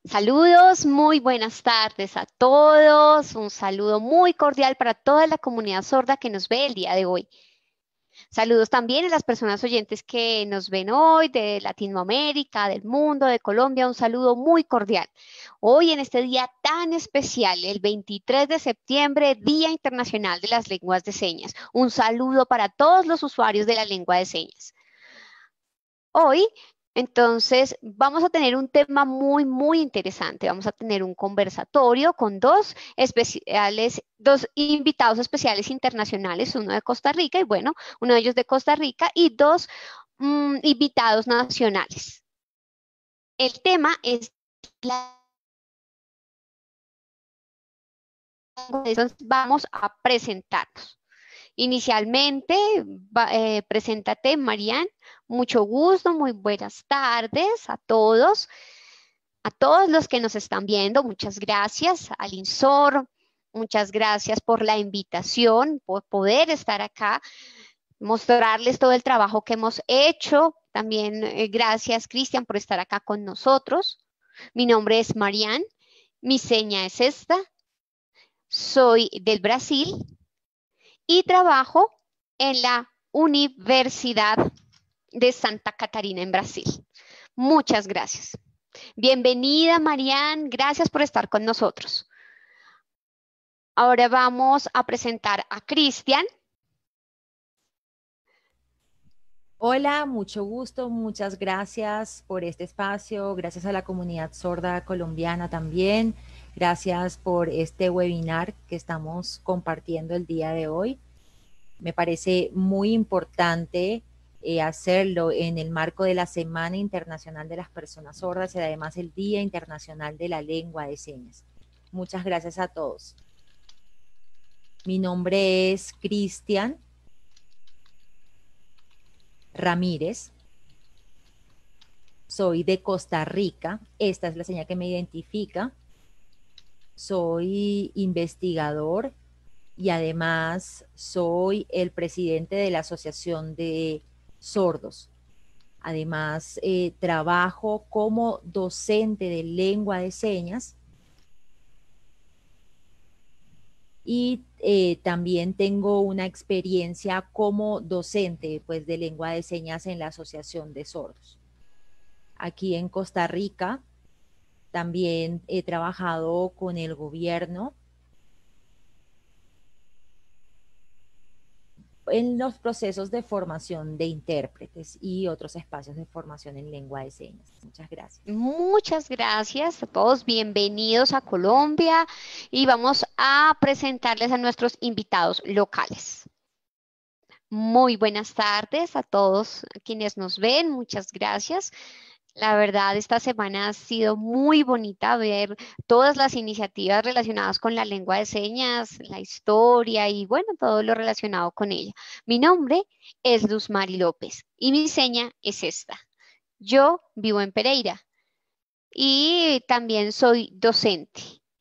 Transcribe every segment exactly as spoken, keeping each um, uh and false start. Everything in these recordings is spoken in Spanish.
Saludos, muy buenas tardes a todos. Un saludo muy cordial para toda la comunidad sorda que nos ve el día de hoy. Saludos también a las personas oyentes que nos ven hoy de Latinoamérica, del mundo, de Colombia. Un saludo muy cordial. Hoy en este día tan especial, el veintitrés de septiembre, Día Internacional de las Lenguas de Señas. Un saludo para todos los usuarios de la lengua de señas. Hoy, entonces, vamos a tener un tema muy, muy interesante. Vamos a tener un conversatorio con dos especiales, dos invitados especiales internacionales, uno de Costa Rica y bueno, uno de ellos de Costa Rica y dos mm, invitados nacionales. El tema es la... Entonces, vamos a presentarnos. Inicialmente, va- eh, preséntate, Marian. Mucho gusto, muy buenas tardes a todos, a todos los que nos están viendo. Muchas gracias al INSOR, muchas gracias por la invitación, por poder estar acá, mostrarles todo el trabajo que hemos hecho. También eh, gracias, Cristian, por estar acá con nosotros. Mi nombre es Marian, mi seña es esta, soy del Brasil y trabajo en la Universidad de Santa Catarina en Brasil. Muchas gracias. Bienvenida, Marian. Gracias por estar con nosotros. Ahora vamos a presentar a Cristian. Hola, mucho gusto, muchas gracias por este espacio, gracias a la comunidad sorda colombiana también, gracias por este webinar que estamos compartiendo el día de hoy. Me parece muy importante eh, hacerlo en el marco de la Semana Internacional de las Personas Sordas y además el Día Internacional de la Lengua de Señas. Muchas gracias a todos. Mi nombre es Cristian Ramírez. Soy de Costa Rica, esta es la señal que me identifica. Soy investigador y además soy el presidente de la Asociación de Sordos. Además, eh, trabajo como docente de lengua de señas y eh, también tengo una experiencia como docente pues, de lengua de señas en la Asociación de Sordos. Aquí en Costa Rica también he trabajado con el gobierno en los procesos de formación de intérpretes y otros espacios de formación en lengua de señas. Muchas gracias. Muchas gracias a todos. Bienvenidos a Colombia y vamos a presentarles a nuestros invitados locales. Muy buenas tardes a todos quienes nos ven. Muchas gracias. La verdad, esta semana ha sido muy bonita ver todas las iniciativas relacionadas con la lengua de señas, la historia y bueno, todo lo relacionado con ella. Mi nombre es Luz Mari López y mi seña es esta. Yo vivo en Pereira y también soy docente.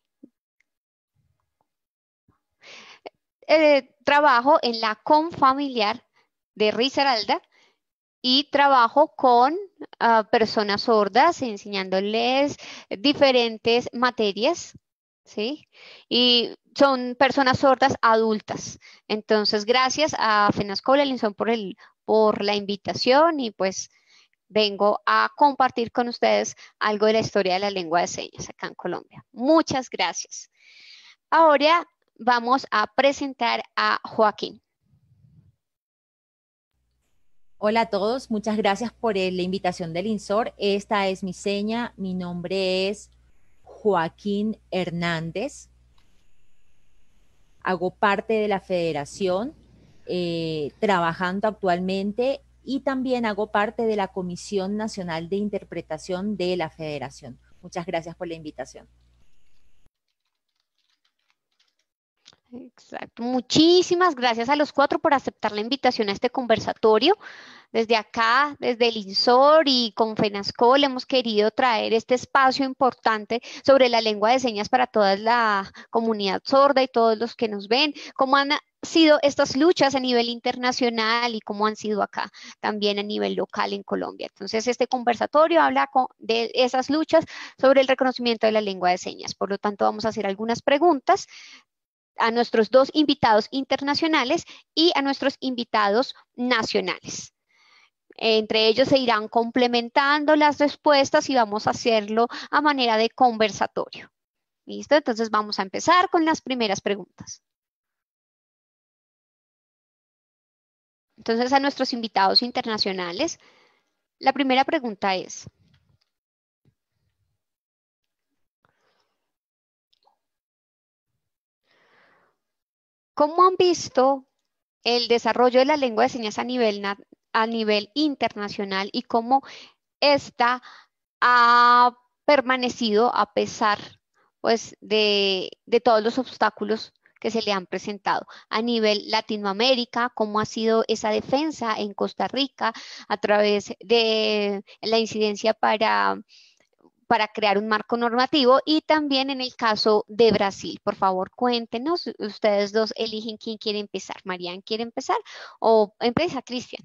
Eh, trabajo en la Confamiliar de Risaralda y trabajo con uh, personas sordas, enseñándoles diferentes materias, ¿sí? Y son personas sordas adultas. Entonces, gracias a FENASCOL, Linson, por, el, por la invitación y pues vengo a compartir con ustedes algo de la historia de la lengua de señas acá en Colombia. Muchas gracias. Ahora vamos a presentar a Joaquín. Hola a todos, muchas gracias por la invitación del INSOR. Esta es mi seña, mi nombre es Joaquín Hernández. Hago parte de la federación, eh, trabajando actualmente y también hago parte de la Comisión Nacional de Interpretación de la Federación. Muchas gracias por la invitación. Exacto. Muchísimas gracias a los cuatro por aceptar la invitación a este conversatorio. Desde acá, desde el INSOR y con FENASCOL hemos querido traer este espacio importante sobre la lengua de señas para toda la comunidad sorda y todos los que nos ven. Como han sido estas luchas a nivel internacional y cómo han sido acá también a nivel local en Colombia. Entonces, este conversatorio habla de esas luchas sobre el reconocimiento de la lengua de señas. Por lo tanto, vamos a hacer algunas preguntas a nuestros dos invitados internacionales y a nuestros invitados nacionales. Entre ellos se irán complementando las respuestas y vamos a hacerlo a manera de conversatorio. ¿Listo? Entonces vamos a empezar con las primeras preguntas. Entonces, a nuestros invitados internacionales, la primera pregunta es, ¿cómo han visto el desarrollo de la lengua de señas a nivel, a nivel internacional y cómo esta ha permanecido a pesar, pues, de, de todos los obstáculos que se le han presentado a nivel Latinoamérica? ¿Cómo ha sido esa defensa en Costa Rica a través de la incidencia para, para crear un marco normativo? Y también en el caso de Brasil. Por favor, cuéntenos, ustedes dos eligen quién quiere empezar. ¿Marian quiere empezar o empieza Cristian?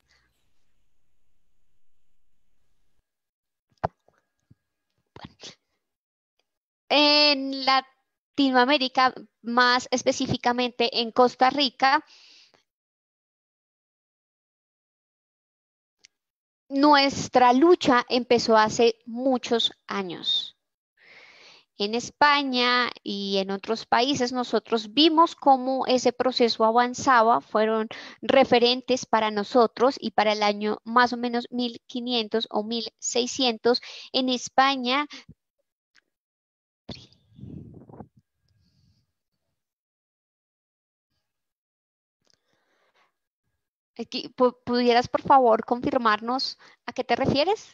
En Latinoamérica, más específicamente en Costa Rica, nuestra lucha empezó hace muchos años. En España y en otros países nosotros vimos cómo ese proceso avanzaba, fueron referentes para nosotros y para el año más o menos mil quinientos o mil seiscientos en España. Aquí, ¿pudieras por favor confirmarnos a qué te refieres?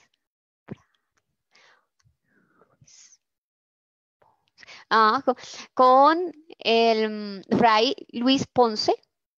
Ah, con el fray Luis Ponce.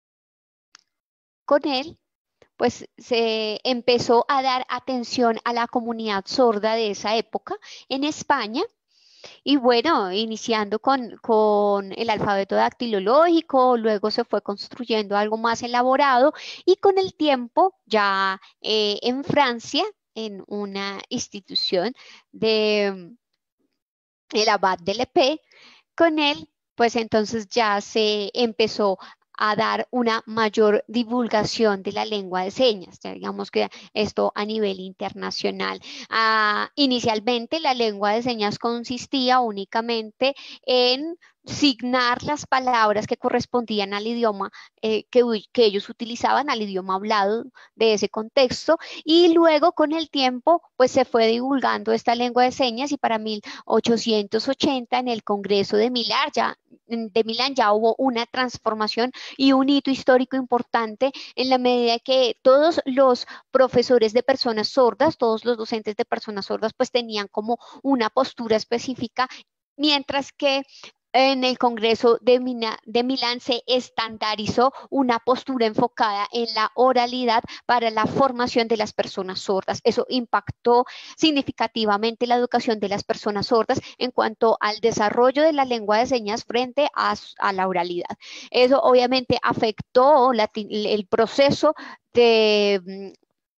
Con él, pues se empezó a dar atención a la comunidad sorda de esa época en España. Y bueno, iniciando con, con el alfabeto dactilológico, luego se fue construyendo algo más elaborado y con el tiempo ya eh, en Francia, en una institución de el abad de Lepé, con él, pues entonces ya se empezó a dar una mayor divulgación de la lengua de señas, ya digamos que esto a nivel internacional. Ah, inicialmente la lengua de señas consistía únicamente en signar las palabras que correspondían al idioma eh, que, que ellos utilizaban, al idioma hablado de ese contexto, y luego con el tiempo pues se fue divulgando esta lengua de señas y para mil ochocientos ochenta en el Congreso de Milán ya, de Milán ya hubo una transformación y un hito histórico importante en la medida que todos los profesores de personas sordas, todos los docentes de personas sordas pues tenían como una postura específica, mientras que en el Congreso de, Mina, de Milán se estandarizó una postura enfocada en la oralidad para la formación de las personas sordas. Eso impactó significativamente la educación de las personas sordas en cuanto al desarrollo de la lengua de señas frente a, a la oralidad. Eso obviamente afectó la, el proceso de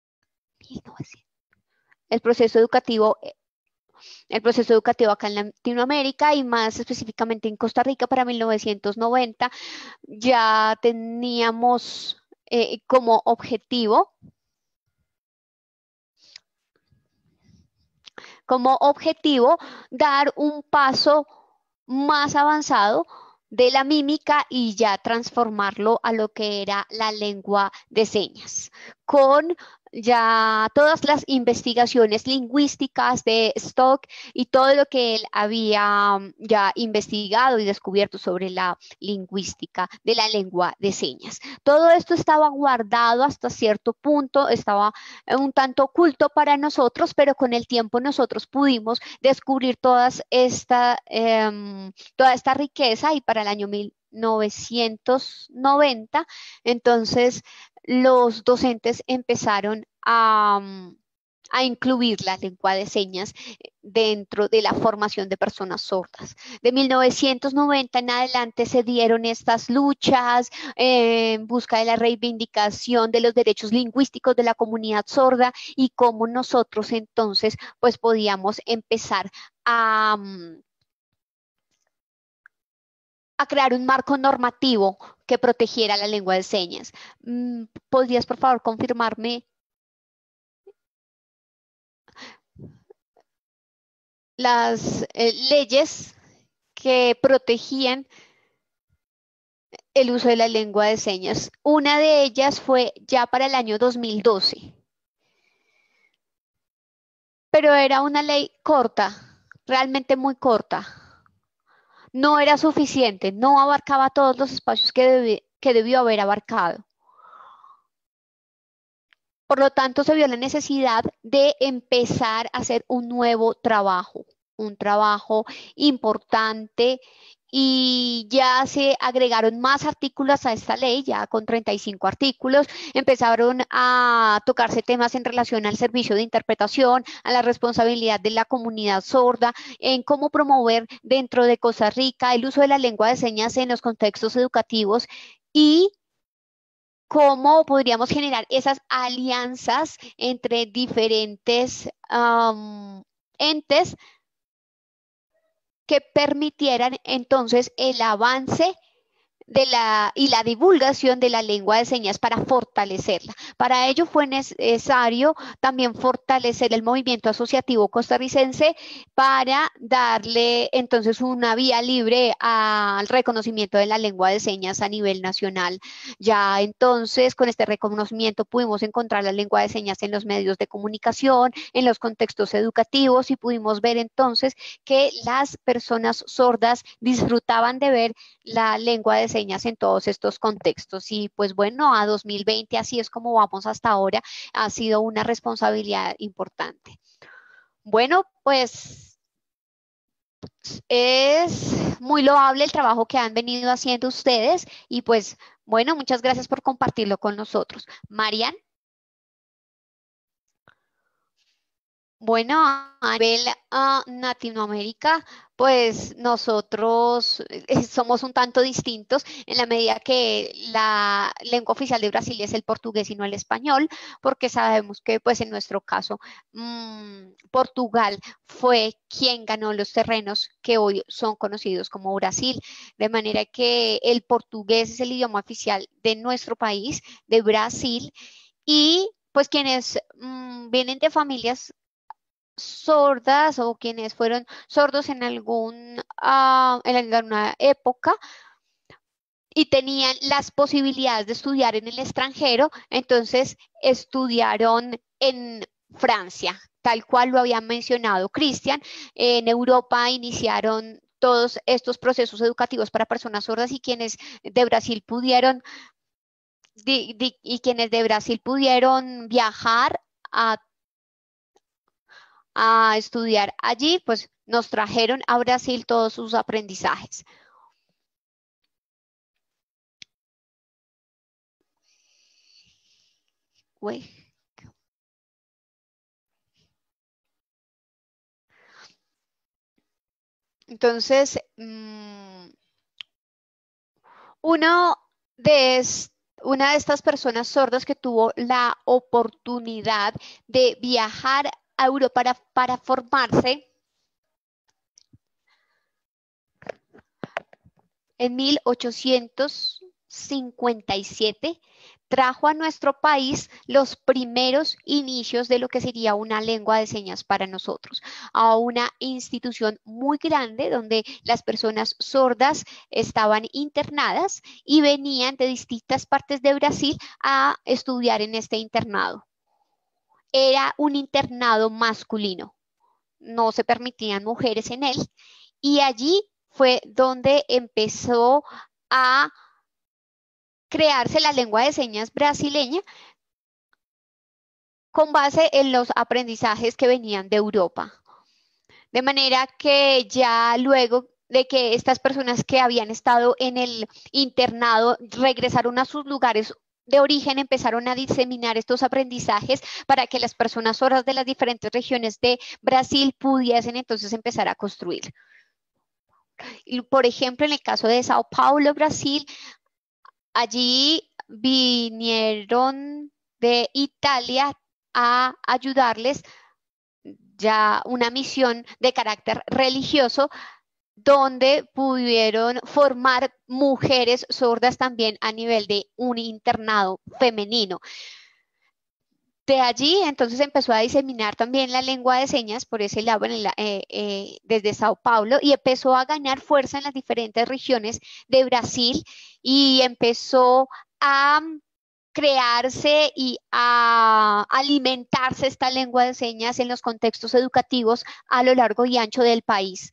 el proceso educativo el proceso educativo acá en Latinoamérica y más específicamente en Costa Rica para mil novecientos noventa ya teníamos eh, como objetivo como objetivo dar un paso más avanzado de la mímica y ya transformarlo a lo que era la lengua de señas, con ya todas las investigaciones lingüísticas de Stock y todo lo que él había ya investigado y descubierto sobre la lingüística de la lengua de señas. Todo esto estaba guardado hasta cierto punto, estaba un tanto oculto para nosotros, pero con el tiempo nosotros pudimos descubrir todas esta, eh, toda esta riqueza y para el año mil novecientos noventa, entonces los docentes empezaron a, a incluir la lengua de señas dentro de la formación de personas sordas. De mil novecientos noventa en adelante se dieron estas luchas eh, en busca de la reivindicación de los derechos lingüísticos de la comunidad sorda y cómo nosotros entonces pues podíamos empezar a, a crear un marco normativo que protegiera la lengua de señas. ¿Podrías por favor confirmarme las eh, leyes que protegían el uso de la lengua de señas? Una de ellas fue ya para el año dos mil doce, pero era una ley corta, realmente muy corta. No era suficiente, no abarcaba todos los espacios que, debi que debió haber abarcado. Por lo tanto, se vio la necesidad de empezar a hacer un nuevo trabajo, un trabajo importante, y ya se agregaron más artículos a esta ley, ya con treinta y cinco artículos, empezaron a tocarse temas en relación al servicio de interpretación, a la responsabilidad de la comunidad sorda, en cómo promover dentro de Costa Rica el uso de la lengua de señas en los contextos educativos y cómo podríamos generar esas alianzas entre diferentes um, entes que permitieran entonces el avance de la, y la divulgación de la lengua de señas para fortalecerla. Para ello fue necesario también fortalecer el movimiento asociativo costarricense para darle entonces una vía libre al reconocimiento de la lengua de señas a nivel nacional. Ya entonces con este reconocimiento pudimos encontrar la lengua de señas en los medios de comunicación, en los contextos educativos, y pudimos ver entonces que las personas sordas disfrutaban de ver la lengua de señas en todos estos contextos. Y pues bueno, a dos mil veinte, así es como vamos hasta ahora, ha sido una responsabilidad importante. Bueno, pues es muy loable el trabajo que han venido haciendo ustedes y pues bueno, muchas gracias por compartirlo con nosotros. Marian. Bueno, a nivel uh, Latinoamérica, pues nosotros eh, somos un tanto distintos en la medida que la lengua oficial de Brasil es el portugués y no el español, porque sabemos que pues en nuestro caso mmm, Portugal fue quien ganó los terrenos que hoy son conocidos como Brasil, de manera que el portugués es el idioma oficial de nuestro país, de Brasil, y pues quienes mmm, vienen de familias sordas o quienes fueron sordos en algún uh, en alguna época y tenían las posibilidades de estudiar en el extranjero, entonces estudiaron en Francia, tal cual lo había mencionado Cristian. En Europa iniciaron todos estos procesos educativos para personas sordas y quienes de Brasil pudieron di, di, y quienes de Brasil pudieron viajar a a estudiar allí, pues nos trajeron a Brasil todos sus aprendizajes. Uy. Entonces, mmm, uno de una de estas personas sordas que tuvo la oportunidad de viajar a Europa para, para formarse en mil ochocientos cincuenta y siete, trajo a nuestro país los primeros inicios de lo que sería una lengua de señas para nosotros, a una institución muy grande donde las personas sordas estaban internadas y venían de distintas partes de Brasil a estudiar en este internado. Era un internado masculino, no se permitían mujeres en él, y allí fue donde empezó a crearse la lengua de señas brasileña con base en los aprendizajes que venían de Europa. De manera que ya luego de que estas personas que habían estado en el internado regresaron a sus lugares de origen empezaron a diseminar estos aprendizajes para que las personas sordas de las diferentes regiones de Brasil pudiesen entonces empezar a construir. Y, por ejemplo, en el caso de Sao Paulo, Brasil, allí vinieron de Italia a ayudarles ya una misión de carácter religioso donde pudieron formar mujeres sordas también a nivel de un internado femenino. De allí entonces empezó a diseminar también la lengua de señas por ese lado en el, eh, eh, desde Sao Paulo y empezó a ganar fuerza en las diferentes regiones de Brasil y empezó a crearse y a alimentarse esta lengua de señas en los contextos educativos a lo largo y ancho del país.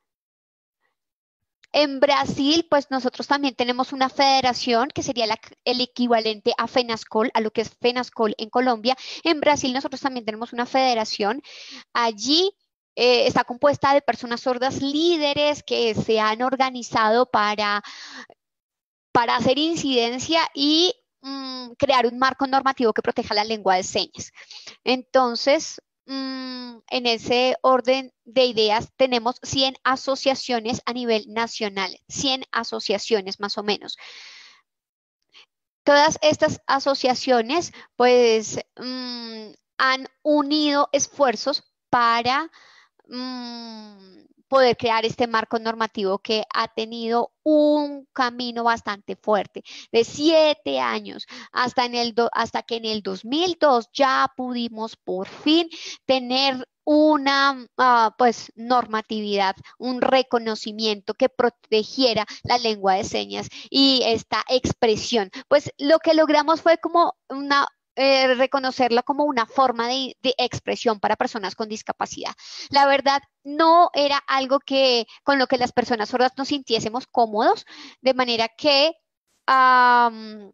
En Brasil, pues nosotros también tenemos una federación que sería la, el equivalente a FENASCOL, a lo que es FENASCOL en Colombia. En Brasil nosotros también tenemos una federación. Allí eh, está compuesta de personas sordas líderes que se han organizado para, para hacer incidencia y mmm, crear un marco normativo que proteja la lengua de señas. Entonces, Mm, en ese orden de ideas tenemos cien asociaciones a nivel nacional, cien asociaciones más o menos. Todas estas asociaciones pues mm, han unido esfuerzos para mm, poder crear este marco normativo que ha tenido un camino bastante fuerte, de siete años, hasta, en el do, hasta que en el dos mil dos ya pudimos por fin tener una uh, pues normatividad, un reconocimiento que protegiera la lengua de señas y esta expresión. Pues lo que logramos fue como una eh, reconocerla como una forma de, de, expresión para personas con discapacidad. La verdad, no era algo que con lo que las personas sordas nos sintiésemos cómodos, de manera que um,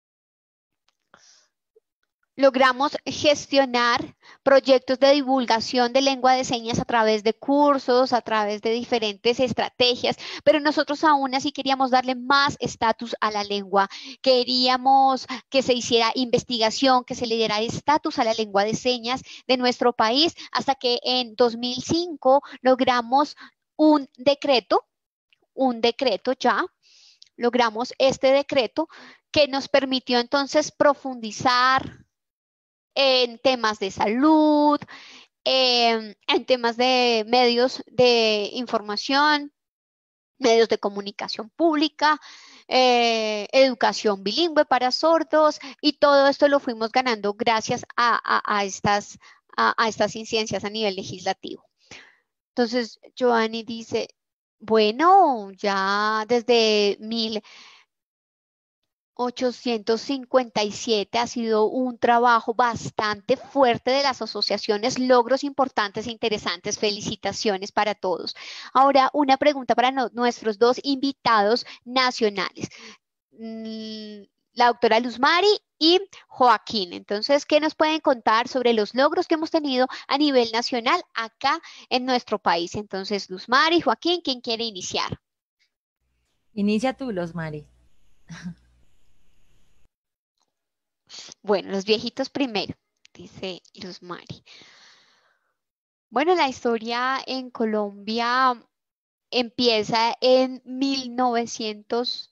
logramos gestionar proyectos de divulgación de lengua de señas a través de cursos, a través de diferentes estrategias, pero nosotros aún así queríamos darle más estatus a la lengua. Queríamos que se hiciera investigación, que se le diera estatus a la lengua de señas de nuestro país, hasta que en dos mil cinco logramos un decreto, un decreto ya, logramos este decreto que nos permitió entonces profundizar en temas de salud, eh, en temas de medios de información, medios de comunicación pública, eh, educación bilingüe para sordos, y todo esto lo fuimos ganando gracias a, a, a estas, a, a estas incidencias a nivel legislativo. Entonces, Giovanni dice, bueno, ya desde mil ochocientos cincuenta y siete ha sido un trabajo bastante fuerte de las asociaciones, logros importantes e interesantes. Felicitaciones para todos. Ahora, una pregunta para no, nuestros dos invitados nacionales, mm, la doctora Luz Mari y Joaquín. Entonces, ¿qué nos pueden contar sobre los logros que hemos tenido a nivel nacional acá en nuestro país? Entonces, Luz Mari, Joaquín, ¿quién quiere iniciar? Inicia tú, Luz Mari. Bueno, los viejitos primero, dice Luz Mari. Bueno, la historia en Colombia empieza en mil novecientos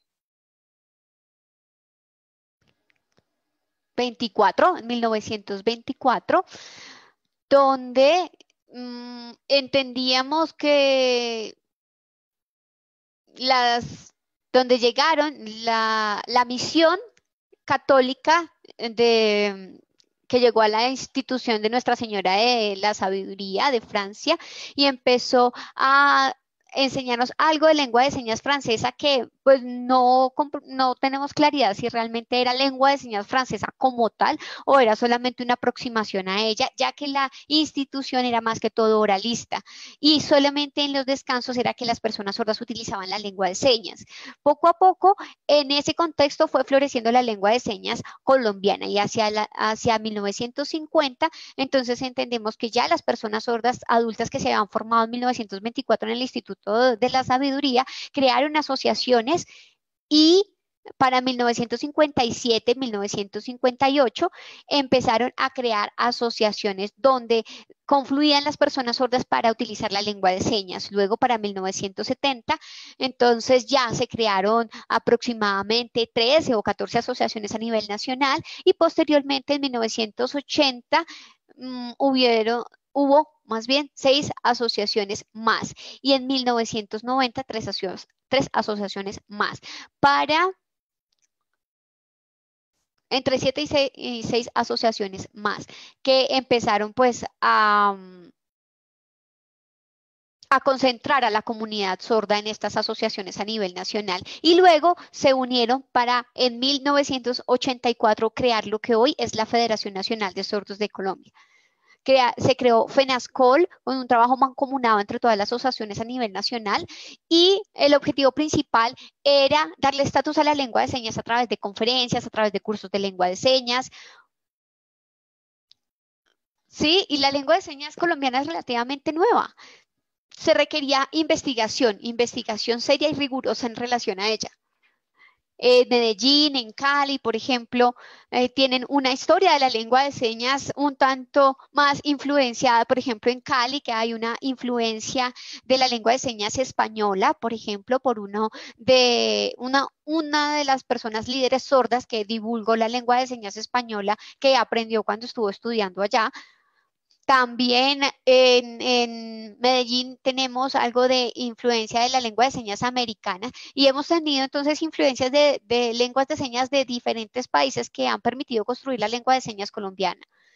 veinticuatro, en mil novecientos veinticuatro, donde mmm, entendíamos que las, donde llegaron la, la misión católica de, que llegó a la institución de Nuestra Señora de la Sabiduría de Francia y empezó a enseñarnos algo de lengua de señas francesa que pues no, no tenemos claridad si realmente era lengua de señas francesa como tal o era solamente una aproximación a ella, ya que la institución era más que todo oralista y solamente en los descansos era que las personas sordas utilizaban la lengua de señas. Poco a poco, en ese contexto fue floreciendo la lengua de señas colombiana y hacia, la, hacia mil novecientos cincuenta, entonces entendemos que ya las personas sordas adultas que se habían formado en mil novecientos veinticuatro en el Instituto de la Sabiduría crearon asociaciones y para mil novecientos cincuenta y siete, mil novecientos cincuenta y ocho, empezaron a crear asociaciones donde confluían las personas sordas para utilizar la lengua de señas. Luego, para mil novecientos setenta, entonces ya se crearon aproximadamente trece o catorce asociaciones a nivel nacional y posteriormente en mil novecientos ochenta mmm, hubieron, hubo más bien seis asociaciones más y en mil novecientos noventa tres, aso tres asociaciones más para entre siete y seis, y seis asociaciones más que empezaron pues a, a concentrar a la comunidad sorda en estas asociaciones a nivel nacional y luego se unieron para en mil novecientos ochenta y cuatro crear lo que hoy es la Federación Nacional de Sordos de Colombia. Crea, se creó FENASCOL con un trabajo mancomunado entre todas las asociaciones a nivel nacional y el objetivo principal era darle estatus a la lengua de señas a través de conferencias, a través de cursos de lengua de señas. Sí, y la lengua de señas colombiana es relativamente nueva. Se requería investigación, investigación seria y rigurosa en relación a ella. En Medellín, en Cali, por ejemplo, eh, tienen una historia de la lengua de señas un tanto más influenciada, por ejemplo, en Cali, que hay una influencia de la lengua de señas española, por ejemplo, por uno de una, una de las personas líderes sordas que divulgó la lengua de señas española que aprendió cuando estuvo estudiando allá. También en, en, Medellín tenemos algo de influencia de la lengua de señas americana y hemos tenido entonces influencias de, de lenguas de señas de diferentes países que han permitido construir la lengua de señas colombiana.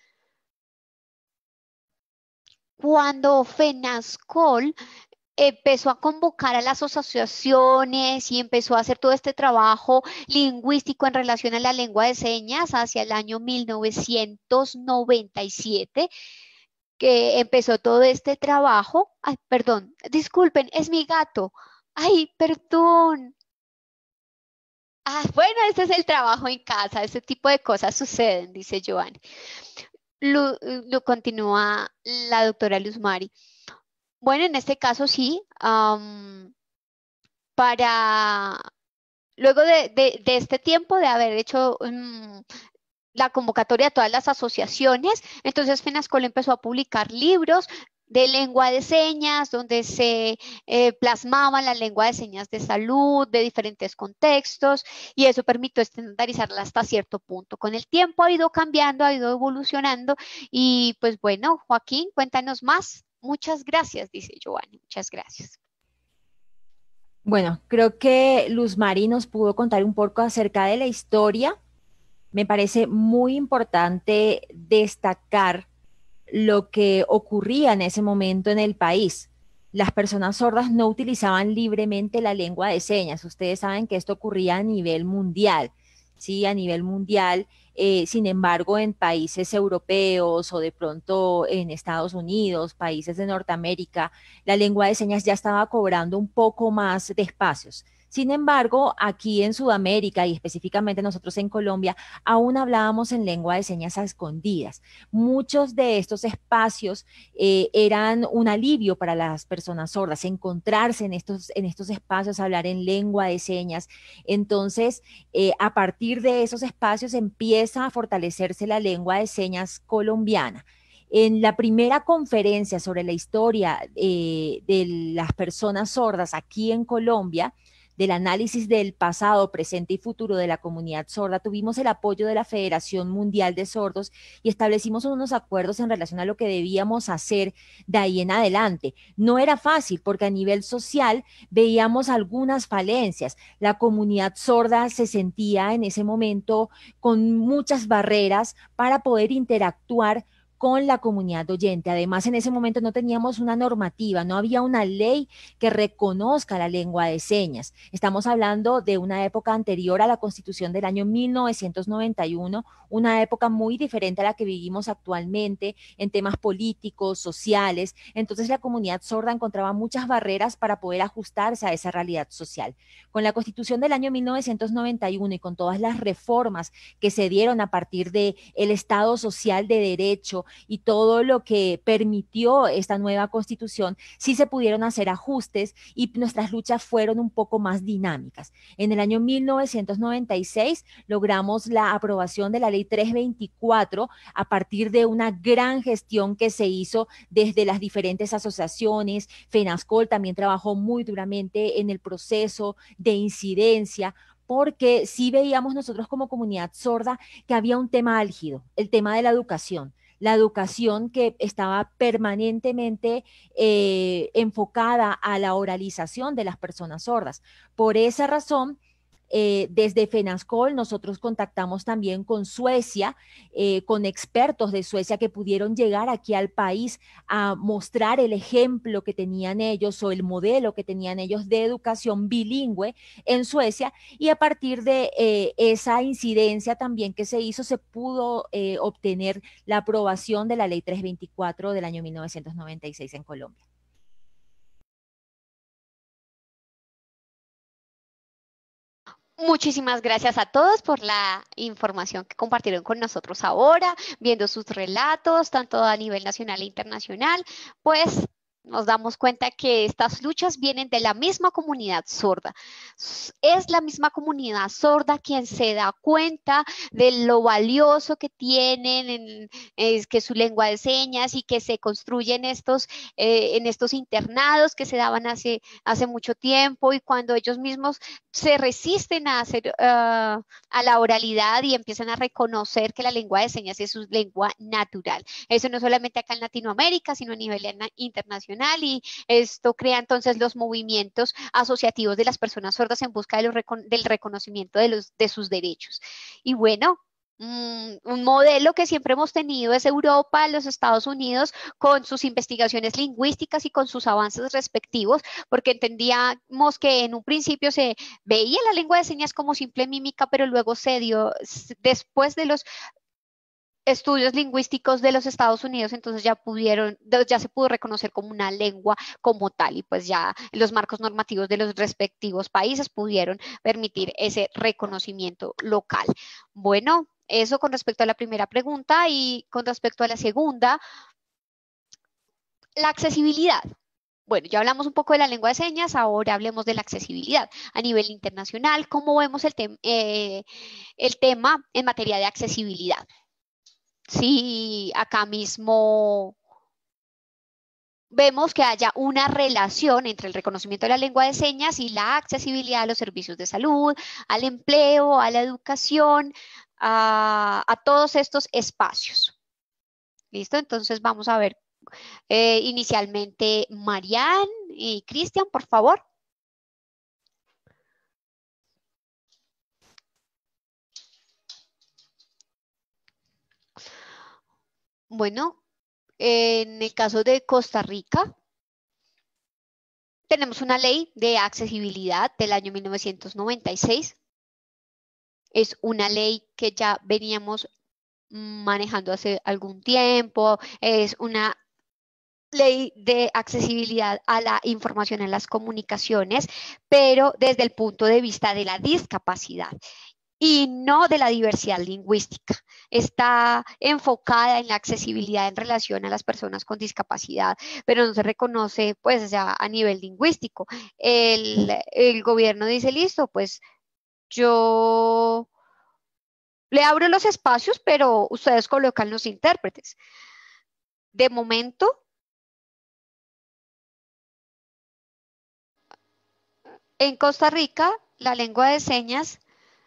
Cuando FENASCOL empezó a convocar a las asociaciones y empezó a hacer todo este trabajo lingüístico en relación a la lengua de señas hacia el año mil novecientos noventa y siete, que empezó todo este trabajo. Ay, perdón, disculpen, es mi gato. Ay, perdón. Ah, bueno, este es el trabajo en casa, este tipo de cosas suceden, dice Giovanni. Lo, lo continúa la doctora Luz Mari. Bueno, en este caso sí, um, para luego de, de, de, este tiempo de haber hecho um, la convocatoria a todas las asociaciones, entonces FENASCOL empezó a publicar libros de lengua de señas, donde se eh, plasmaban la lengua de señas de salud, de diferentes contextos, y eso permitió estandarizarla hasta cierto punto. Con el tiempo ha ido cambiando, ha ido evolucionando, y pues bueno, Joaquín, cuéntanos más. Muchas gracias, dice Giovanni, muchas gracias. Bueno, creo que Luz Mari nos pudo contar un poco acerca de la historia. Me parece muy importante destacar lo que ocurría en ese momento en el país. Las personas sordas no utilizaban libremente la lengua de señas. Ustedes saben que esto ocurría a nivel mundial, ¿sí? A nivel mundial. Eh, sin embargo, en países europeos o de pronto en Estados Unidos, países de Norteamérica, la lengua de señas ya estaba cobrando un poco más de espacios. Sin embargo, aquí en Sudamérica y específicamente nosotros en Colombia, aún hablábamos en lengua de señas a escondidas. Muchos de estos espacios eh, eran un alivio para las personas sordas, encontrarse en estos, en estos espacios, hablar en lengua de señas. Entonces, eh, a partir de esos espacios empieza a fortalecerse la lengua de señas colombiana. En la primera conferencia sobre la historia eh, de las personas sordas aquí en Colombia, del análisis del pasado, presente y futuro de la comunidad sorda, tuvimos el apoyo de la Federación Mundial de Sordos y establecimos unos acuerdos en relación a lo que debíamos hacer de ahí en adelante. No era fácil porque a nivel social veíamos algunas falencias. La comunidad sorda se sentía en ese momento con muchas barreras para poder interactuar con la comunidad oyente. Además, en ese momento no teníamos una normativa, no había una ley que reconozca la lengua de señas. Estamos hablando de una época anterior a la Constitución del año mil novecientos noventa y uno, una época muy diferente a la que vivimos actualmente en temas políticos, sociales. Entonces, la comunidad sorda encontraba muchas barreras para poder ajustarse a esa realidad social. Con la Constitución del año mil novecientos noventa y uno y con todas las reformas que se dieron a partir del Estado social de derecho, y todo lo que permitió esta nueva constitución, sí se pudieron hacer ajustes y nuestras luchas fueron un poco más dinámicas. En el año mil novecientos noventa y seis logramos la aprobación de la ley trescientos veinticuatro a partir de una gran gestión que se hizo desde las diferentes asociaciones. FENASCOL también trabajó muy duramente en el proceso de incidencia, porque sí veíamos nosotros como comunidad sorda que había un tema álgido, el tema de la educación. La educación que estaba permanentemente eh, enfocada a la oralización de las personas sordas. Por esa razón, eh, desde FENASCOL nosotros contactamos también con Suecia, eh, con expertos de Suecia que pudieron llegar aquí al país a mostrar el ejemplo que tenían ellos o el modelo que tenían ellos de educación bilingüe en Suecia, y a partir de eh, esa incidencia también que se hizo se pudo eh, obtener la aprobación de la ley trescientos veinticuatro del año mil novecientos noventa y seis en Colombia. Muchísimas gracias a todos por la información que compartieron con nosotros ahora, viendo sus relatos, tanto a nivel nacional e internacional. Pues nos damos cuenta que estas luchas vienen de la misma comunidad sorda. Es la misma comunidad sorda quien se da cuenta de lo valioso que tienen, en, es que su lengua de señas, y que se construyen estos, eh, en estos internados que se daban hace, hace mucho tiempo, y cuando ellos mismos se resisten a hacer uh, a la oralidad y empiezan a reconocer que la lengua de señas es su lengua natural. Eso no solamente acá en Latinoamérica, sino a nivel internacional, y esto crea entonces los movimientos asociativos de las personas sordas en busca de los recon del reconocimiento de, los, de sus derechos. Y bueno, Mm, un modelo que siempre hemos tenido es Europa, los Estados Unidos, con sus investigaciones lingüísticas y con sus avances respectivos, porque entendíamos que en un principio se veía la lengua de señas como simple mímica, pero luego se dio, después de los estudios lingüísticos de los Estados Unidos, entonces ya pudieron, ya se pudo reconocer como una lengua como tal, y pues ya los marcos normativos de los respectivos países pudieron permitir ese reconocimiento local. Bueno, eso con respecto a la primera pregunta, y con respecto a la segunda, la accesibilidad. Bueno, ya hablamos un poco de la lengua de señas, ahora hablemos de la accesibilidad. A nivel internacional, ¿cómo vemos el, te eh, el tema en materia de accesibilidad? Sí, acá mismo vemos que haya una relación entre el reconocimiento de la lengua de señas y la accesibilidad a los servicios de salud, al empleo, a la educación, a, a todos estos espacios. ¿Listo? Entonces vamos a ver eh, inicialmente Marian y Cristian, por favor. Bueno, en el caso de Costa Rica, tenemos una ley de accesibilidad del año mil novecientos noventa y seis. Es una ley que ya veníamos manejando hace algún tiempo. Es una ley de accesibilidad a la información en las comunicaciones, pero desde el punto de vista de la discapacidad y no de la diversidad lingüística. Está enfocada en la accesibilidad en relación a las personas con discapacidad, pero no se reconoce pues ya a nivel lingüístico. El, el gobierno dice, listo, pues yo le abro los espacios, pero ustedes colocan los intérpretes. De momento, en Costa Rica, la lengua de señas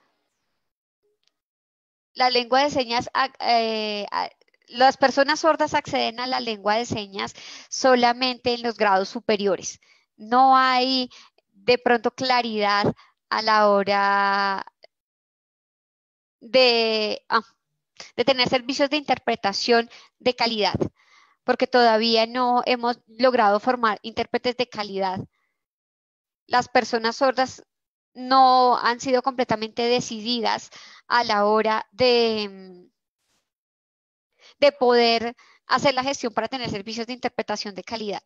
la lengua de señas, eh, las personas sordas acceden a la lengua de señas solamente en los grados superiores. No hay de pronto claridad a la hora de, ah, de tener servicios de interpretación de calidad, porque todavía no hemos logrado formar intérpretes de calidad. Las personas sordas no han sido completamente decididas a la hora de, de poder hacer la gestión para tener servicios de interpretación de calidad.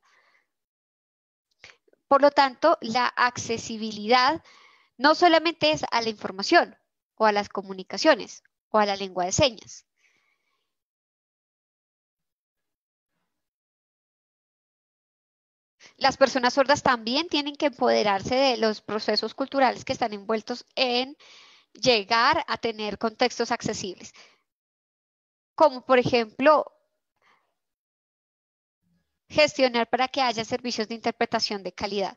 Por lo tanto, la accesibilidad no solamente es a la información o a las comunicaciones o a la lengua de señas. Las personas sordas también tienen que empoderarse de los procesos culturales que están envueltos en llegar a tener contextos accesibles, como por ejemplo gestionar para que haya servicios de interpretación de calidad.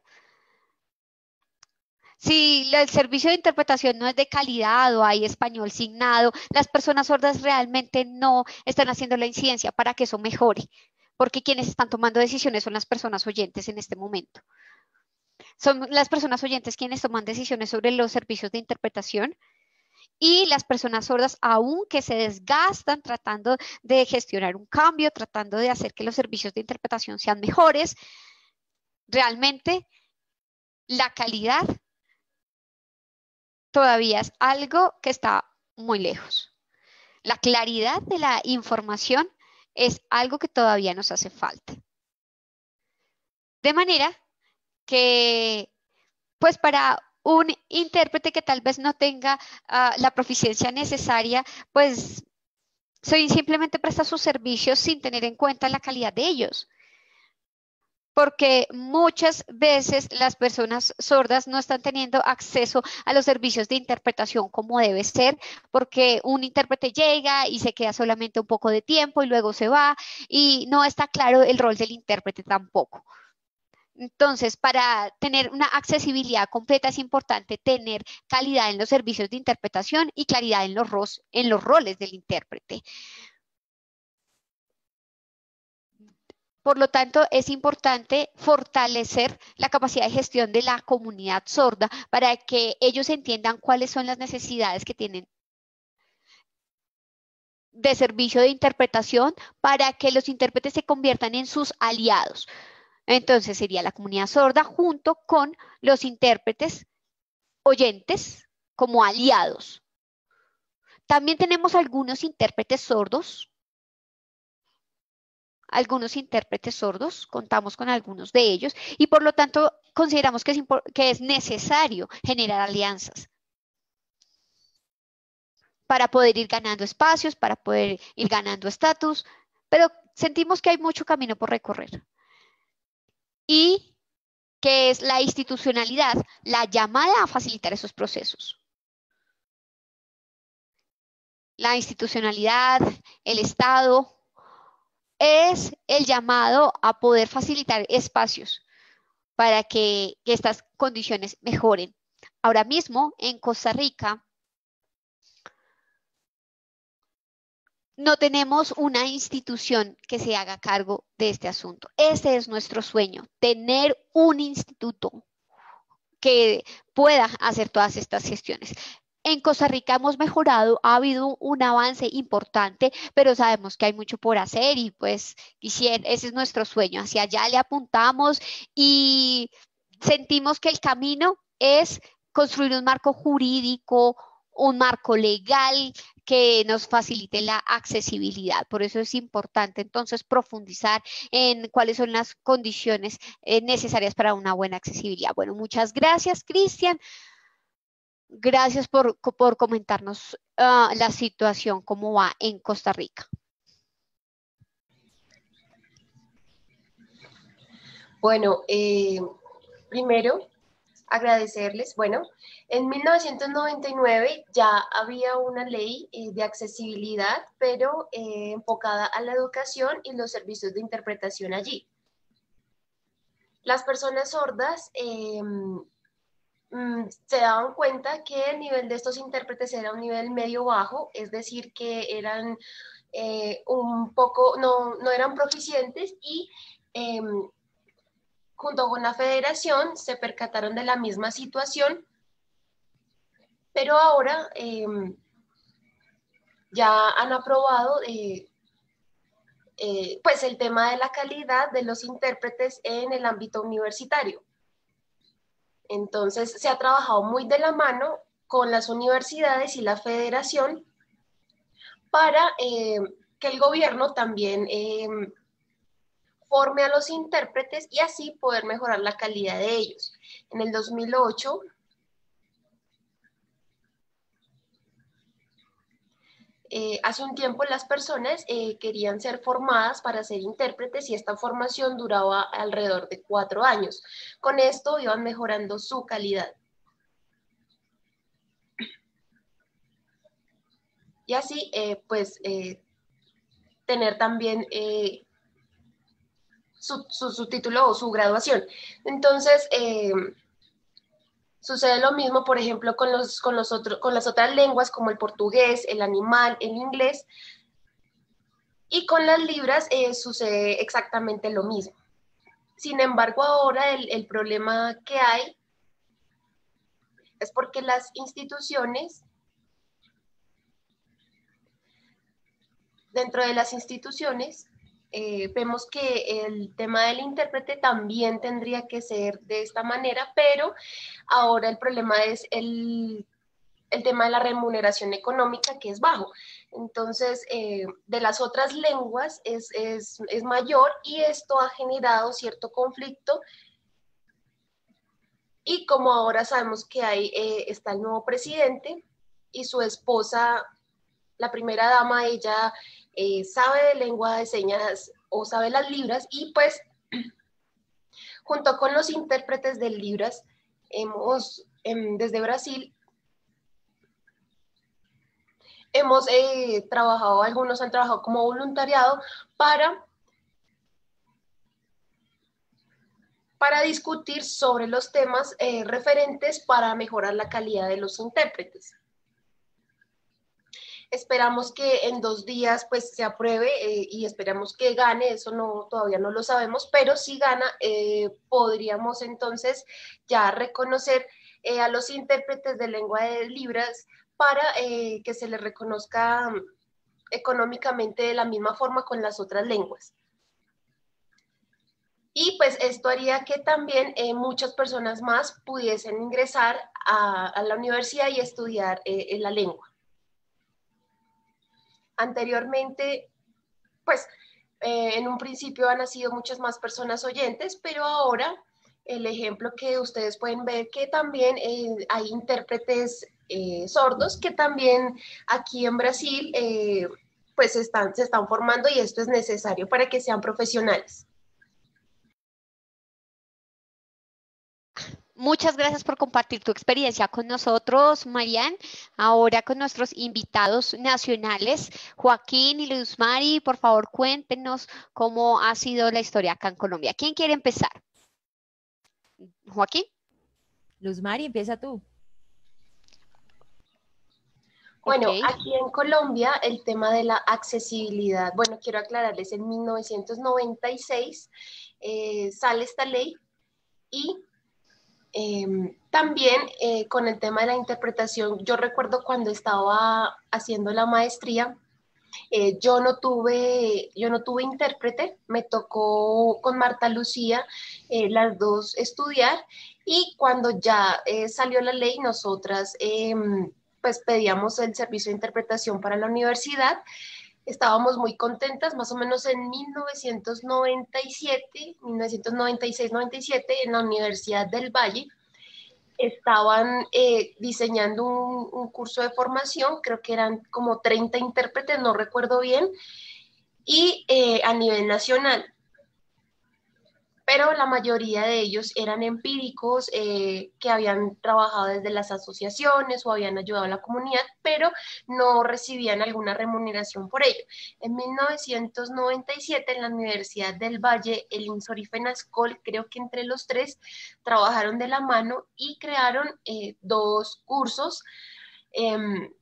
Si el servicio de interpretación no es de calidad o hay español signado, las personas sordas realmente no están haciendo la incidencia para que eso mejore, porque quienes están tomando decisiones son las personas oyentes en este momento. Son las personas oyentes quienes toman decisiones sobre los servicios de interpretación y las personas sordas, aunque se desgastan tratando de gestionar un cambio, tratando de hacer que los servicios de interpretación sean mejores, realmente la calidad todavía es algo que está muy lejos. La claridad de la información es algo que todavía nos hace falta. De manera que, pues para un intérprete que tal vez no tenga uh, la proficiencia necesaria, pues simplemente presta sus servicios sin tener en cuenta la calidad de ellos. Porque muchas veces las personas sordas no están teniendo acceso a los servicios de interpretación como debe ser, porque un intérprete llega y se queda solamente un poco de tiempo y luego se va y no está claro el rol del intérprete tampoco. Entonces, para tener una accesibilidad completa es importante tener calidad en los servicios de interpretación y claridad en los, ros en los roles del intérprete. Por lo tanto, es importante fortalecer la capacidad de gestión de la comunidad sorda para que ellos entiendan cuáles son las necesidades que tienen de servicio de interpretación para que los intérpretes se conviertan en sus aliados. Entonces, sería la comunidad sorda junto con los intérpretes oyentes como aliados. También tenemos algunos intérpretes sordos algunos intérpretes sordos, contamos con algunos de ellos y por lo tanto consideramos que es, que es necesario generar alianzas para poder ir ganando espacios, para poder ir ganando estatus, pero sentimos que hay mucho camino por recorrer. Y que es la institucionalidad la llamada a facilitar esos procesos. La institucionalidad, el Estado, es el llamado a poder facilitar espacios para que, que estas condiciones mejoren. Ahora mismo, en Costa Rica, no tenemos una institución que se haga cargo de este asunto. Ese es nuestro sueño, tener un instituto que pueda hacer todas estas gestiones. En Costa Rica hemos mejorado, ha habido un avance importante, pero sabemos que hay mucho por hacer y pues quisiera, ese es nuestro sueño, hacia allá le apuntamos y sentimos que el camino es construir un marco jurídico, un marco legal que nos facilite la accesibilidad. Por eso es importante entonces profundizar en cuáles son las condiciones eh, necesarias para una buena accesibilidad. Bueno, muchas gracias, Cristian. Gracias por, por comentarnos uh, la situación, cómo va en Costa Rica. Bueno, eh, primero agradecerles. Bueno, en mil novecientos noventa y nueve ya había una ley eh, de accesibilidad, pero eh, enfocada a la educación y los servicios de interpretación allí. Las personas sordas eh, se daban cuenta que el nivel de estos intérpretes era un nivel medio-bajo, es decir, que eran eh, un poco, no, no eran proficientes y eh, junto con la federación se percataron de la misma situación, pero ahora eh, ya han aprobado eh, eh, pues el tema de la calidad de los intérpretes en el ámbito universitario. Entonces se ha trabajado muy de la mano con las universidades y la federación para eh, que el gobierno también eh, forme a los intérpretes y así poder mejorar la calidad de ellos. En el dos mil ocho, Eh, hace un tiempo las personas eh, querían ser formadas para ser intérpretes y esta formación duraba alrededor de cuatro años. Con esto iban mejorando su calidad. Y así, eh, pues, eh, tener también eh, su, su, su, título o su graduación. Entonces, eh, sucede lo mismo, por ejemplo, con, los, con, los otro, con las otras lenguas como el portugués, el animal, el inglés. Y con las libras eh, sucede exactamente lo mismo. Sin embargo, ahora el, el problema que hay es porque las instituciones, dentro de las instituciones, eh, vemos que el tema del intérprete también tendría que ser de esta manera, pero ahora el problema es el, el tema de la remuneración económica, que es bajo. Entonces, eh, de las otras lenguas es, es, es mayor y esto ha generado cierto conflicto. Y como ahora sabemos que hay, eh, está el nuevo presidente y su esposa, la primera dama, ella eh, sabe de lengua de señas o sabe las libras y pues junto con los intérpretes de libras hemos, em, desde Brasil, hemos eh, trabajado, algunos han trabajado como voluntariado para para discutir sobre los temas eh, referentes para mejorar la calidad de los intérpretes. Esperamos que en dos días pues se apruebe eh, y esperamos que gane, eso no, todavía no lo sabemos, pero si gana eh, podríamos entonces ya reconocer eh, a los intérpretes de lengua de libras para eh, que se les reconozca económicamente de la misma forma con las otras lenguas. Y pues esto haría que también eh, muchas personas más pudiesen ingresar a, a la universidad y estudiar eh, en la lengua. Anteriormente, pues eh, en un principio han nacido muchas más personas oyentes, pero ahora el ejemplo que ustedes pueden ver que también eh, hay intérpretes eh, sordos que también aquí en Brasil eh, pues están, se están formando y esto es necesario para que sean profesionales. Muchas gracias por compartir tu experiencia con nosotros, Marian. Ahora con nuestros invitados nacionales, Joaquín y Luz Mari, por favor cuéntenos cómo ha sido la historia acá en Colombia. ¿Quién quiere empezar? Joaquín. Luz Mari, empieza tú. Bueno, Okay. aquí en Colombia el tema de la accesibilidad, bueno, quiero aclararles, en mil novecientos noventa y seis eh, sale esta ley y eh, también eh, con el tema de la interpretación, yo recuerdo cuando estaba haciendo la maestría, eh, yo no tuve, yo no tuve intérprete, me tocó con Marta Lucía eh, las dos estudiar y cuando ya eh, salió la ley, nosotras eh, pues pedíamos el servicio de interpretación para la universidad. Estábamos muy contentas, más o menos en mil novecientos noventa y siete, mil novecientos noventa y seis noventa y siete, en la Universidad del Valle, estaban eh, diseñando un, un, curso de formación, creo que eran como treinta intérpretes, no recuerdo bien, y eh, a nivel nacional. Pero la mayoría de ellos eran empíricos, eh, que habían trabajado desde las asociaciones o habían ayudado a la comunidad, pero no recibían alguna remuneración por ello. En mil novecientos noventa y siete, en la Universidad del Valle, el INSOR y FENASCOL, creo que entre los tres, trabajaron de la mano y crearon eh, dos cursos. Eh,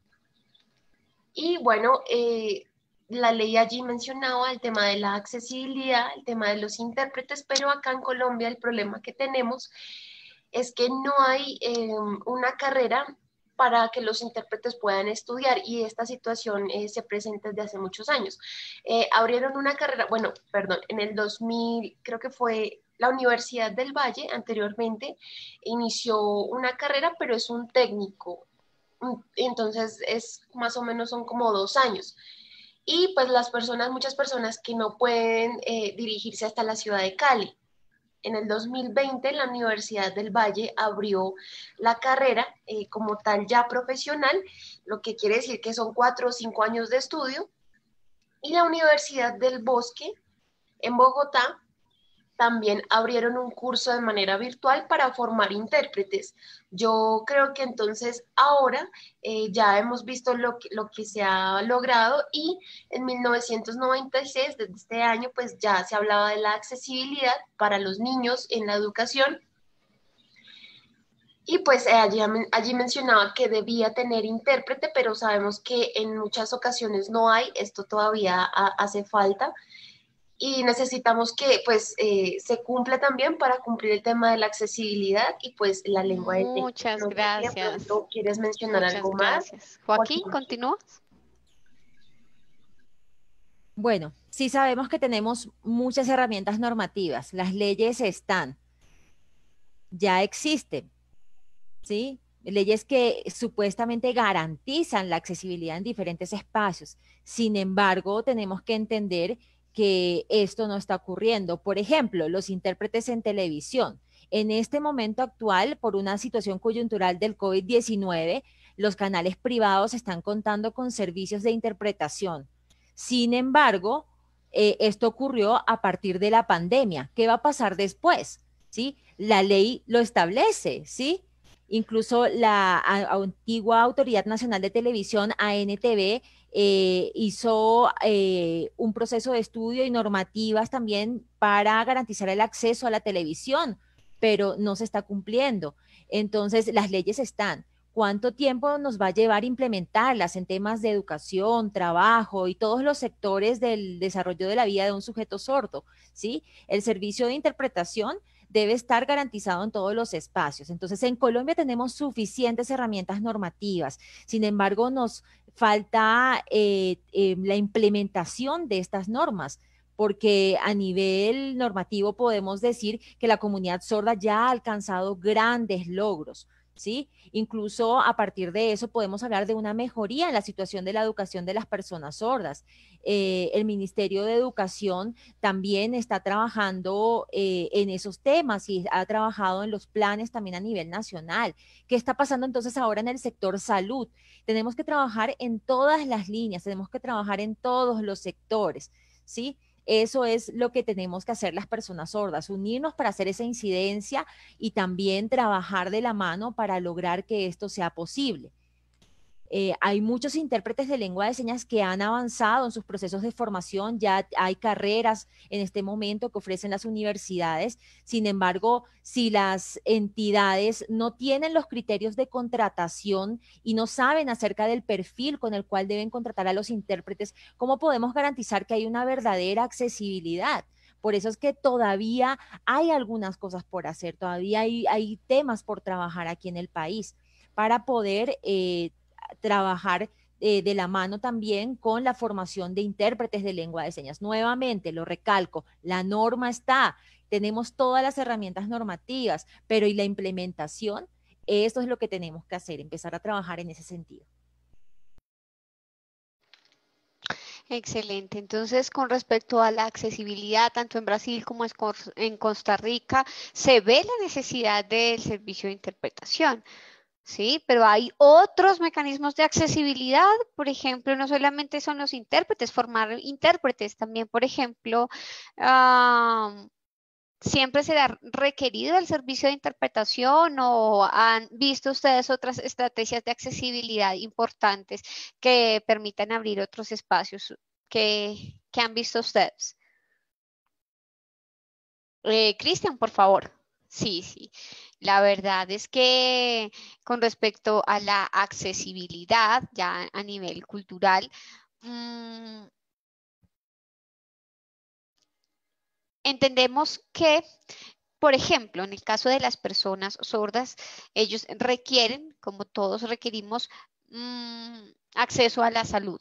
y bueno, eh, la ley allí mencionaba el tema de la accesibilidad, el tema de los intérpretes, pero acá en Colombia el problema que tenemos es que no hay eh, una carrera para que los intérpretes puedan estudiar y esta situación eh, se presenta desde hace muchos años. Eh, abrieron una carrera, bueno, perdón, en el dos mil, creo que fue la Universidad del Valle anteriormente, inició una carrera, pero es un técnico, entonces es más o menos son como dos años. Y pues las personas, muchas personas que no pueden eh, dirigirse hasta la ciudad de Cali. en el dos mil veinte la Universidad del Valle abrió la carrera eh, como tal ya profesional, lo que quiere decir que son cuatro o cinco años de estudio, y la Universidad del Bosque en Bogotá también abrieron un curso de manera virtual para formar intérpretes. Yo creo que entonces ahora eh, ya hemos visto lo que, lo que se ha logrado, y en mil novecientos noventa y seis, desde este año, pues ya se hablaba de la accesibilidad para los niños en la educación. Y pues eh, allí, allí mencionaba que debía tener intérprete, pero sabemos que en muchas ocasiones no hay, esto todavía a, hace falta. Y necesitamos que pues eh, se cumpla también para cumplir el tema de la accesibilidad y pues la lengua de señas. Muchas No sé si de gracias. pronto quieres mencionar Muchas algo más. gracias. Joaquín. Joaquín, ¿continúas? Bueno, sí sabemos que tenemos muchas herramientas normativas. Las leyes están, ya existen, ¿sí? Leyes que supuestamente garantizan la accesibilidad en diferentes espacios. Sin embargo, tenemos que entender que esto no está ocurriendo. Por ejemplo, los intérpretes en televisión. En este momento actual, por una situación coyuntural del COVID diecinueve, los canales privados están contando con servicios de interpretación. Sin embargo, eh, esto ocurrió a partir de la pandemia. ¿Qué va a pasar después? ¿Sí? La ley lo establece, ¿sí? Incluso la a, antigua Autoridad Nacional de Televisión, A N T V, eh, hizo eh, un proceso de estudio y normativas también para garantizar el acceso a la televisión, pero no se está cumpliendo. Entonces, las leyes están. ¿Cuánto tiempo nos va a llevar implementarlas en temas de educación, trabajo y todos los sectores del desarrollo de la vida de un sujeto sordo? ¿Sí? El servicio de interpretación debe estar garantizado en todos los espacios. Entonces, en Colombia tenemos suficientes herramientas normativas. Sin embargo, nos falta eh, eh, la implementación de estas normas, porque a nivel normativo podemos decir que la comunidad sorda ya ha alcanzado grandes logros, ¿sí? Incluso a partir de eso podemos hablar de una mejoría en la situación de la educación de las personas sordas. Eh, el Ministerio de Educación también está trabajando eh, en esos temas y ha trabajado en los planes también a nivel nacional. ¿Qué está pasando entonces ahora en el sector salud? Tenemos que trabajar en todas las líneas, tenemos que trabajar en todos los sectores, ¿sí? Eso es lo que tenemos que hacer las personas sordas, unirnos para hacer esa incidencia y también trabajar de la mano para lograr que esto sea posible. Eh, hay muchos intérpretes de lengua de señas que han avanzado en sus procesos de formación, ya hay carreras en este momento que ofrecen las universidades. Sin embargo, si las entidades no tienen los criterios de contratación y no saben acerca del perfil con el cual deben contratar a los intérpretes, ¿cómo podemos garantizar que hay una verdadera accesibilidad? Por eso es que todavía hay algunas cosas por hacer, todavía hay, hay temas por trabajar aquí en el país para poder eh, trabajar eh, de la mano también con la formación de intérpretes de lengua de señas. Nuevamente, lo recalco, la norma está, tenemos todas las herramientas normativas, pero ¿y la implementación? Eso es lo que tenemos que hacer, empezar a trabajar en ese sentido. Excelente. Entonces, con respecto a la accesibilidad, tanto en Brasil como en Costa Rica, se ve la necesidad del servicio de interpretación. Sí, pero hay otros mecanismos de accesibilidad, por ejemplo, no solamente son los intérpretes, formar intérpretes también, por ejemplo, uh, ¿siempre será requerido el servicio de interpretación o han visto ustedes otras estrategias de accesibilidad importantes que permitan abrir otros espacios que, que han visto ustedes? Eh, Cristian, por favor. Sí, sí. La verdad es que con respecto a la accesibilidad, ya a nivel cultural, mmm, entendemos que, por ejemplo, en el caso de las personas sordas, ellos requieren, como todos requerimos, mmm, acceso a la salud.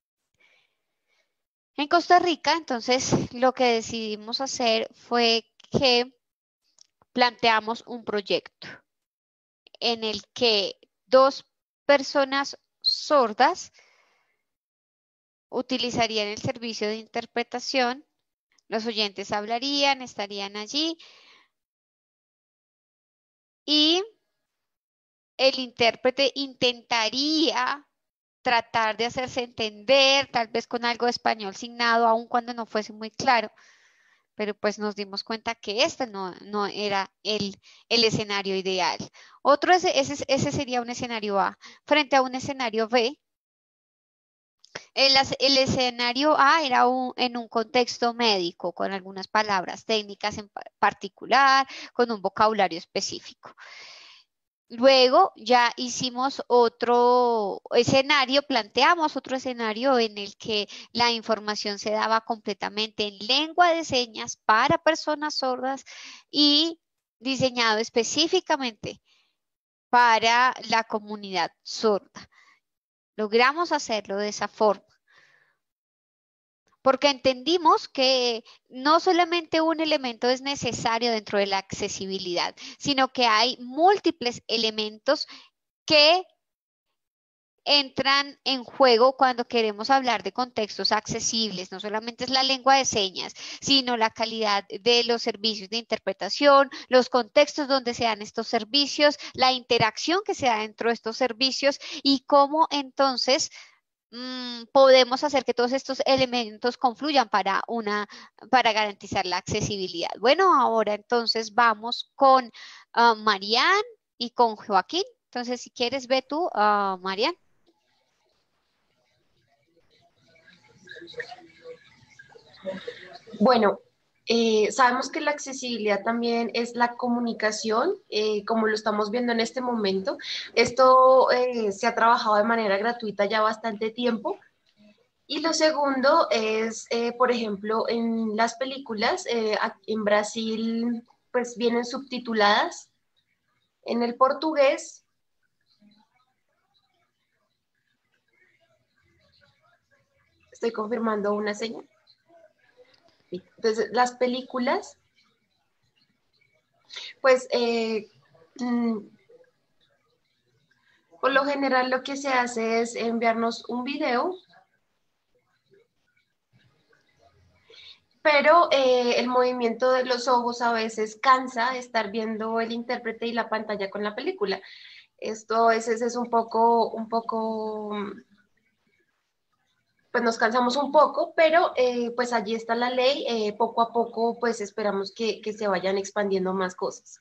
En Costa Rica, entonces, lo que decidimos hacer fue que planteamos un proyecto en el que dos personas sordas utilizarían el servicio de interpretación, los oyentes hablarían, estarían allí, y el intérprete intentaría tratar de hacerse entender, tal vez con algo de español signado, aun cuando no fuese muy claro, pero pues nos dimos cuenta que este no, no era el, el escenario ideal. Otro, ese, ese, ese sería un escenario A. Frente a un escenario B, el, el escenario A era un, en un contexto médico, con algunas palabras técnicas en particular, con un vocabulario específico. Luego ya hicimos otro escenario, planteamos otro escenario en el que la información se daba completamente en lengua de señas para personas sordas y diseñado específicamente para la comunidad sorda. Logramos hacerlo de esa forma, porque entendimos que no solamente un elemento es necesario dentro de la accesibilidad, sino que hay múltiples elementos que entran en juego cuando queremos hablar de contextos accesibles. No solamente es la lengua de señas, sino la calidad de los servicios de interpretación, los contextos donde se dan estos servicios, la interacción que se da dentro de estos servicios y cómo entonces mmm, podemos hacer que todos estos elementos confluyan para, una, para garantizar la accesibilidad. Bueno, ahora entonces vamos con uh, Marian y con Joaquín. Entonces, si quieres, ve tú, uh, Marian. Bueno, eh, sabemos que la accesibilidad también es la comunicación, eh, como lo estamos viendo en este momento. Esto eh, se ha trabajado de manera gratuita ya bastante tiempo. Y lo segundo es, eh, por ejemplo, en las películas, eh, en Brasil, pues vienen subtituladas en el portugués. Estoy confirmando una señal. Entonces, las películas, pues, eh, mmm, por lo general lo que se hace es enviarnos un video, pero eh, el movimiento de los ojos a veces cansa estar viendo el intérprete y la pantalla con la película. Esto a veces es un poco, un poco, pues nos cansamos un poco, pero eh, pues allí está la ley, eh, poco a poco pues esperamos que, que se vayan expandiendo más cosas.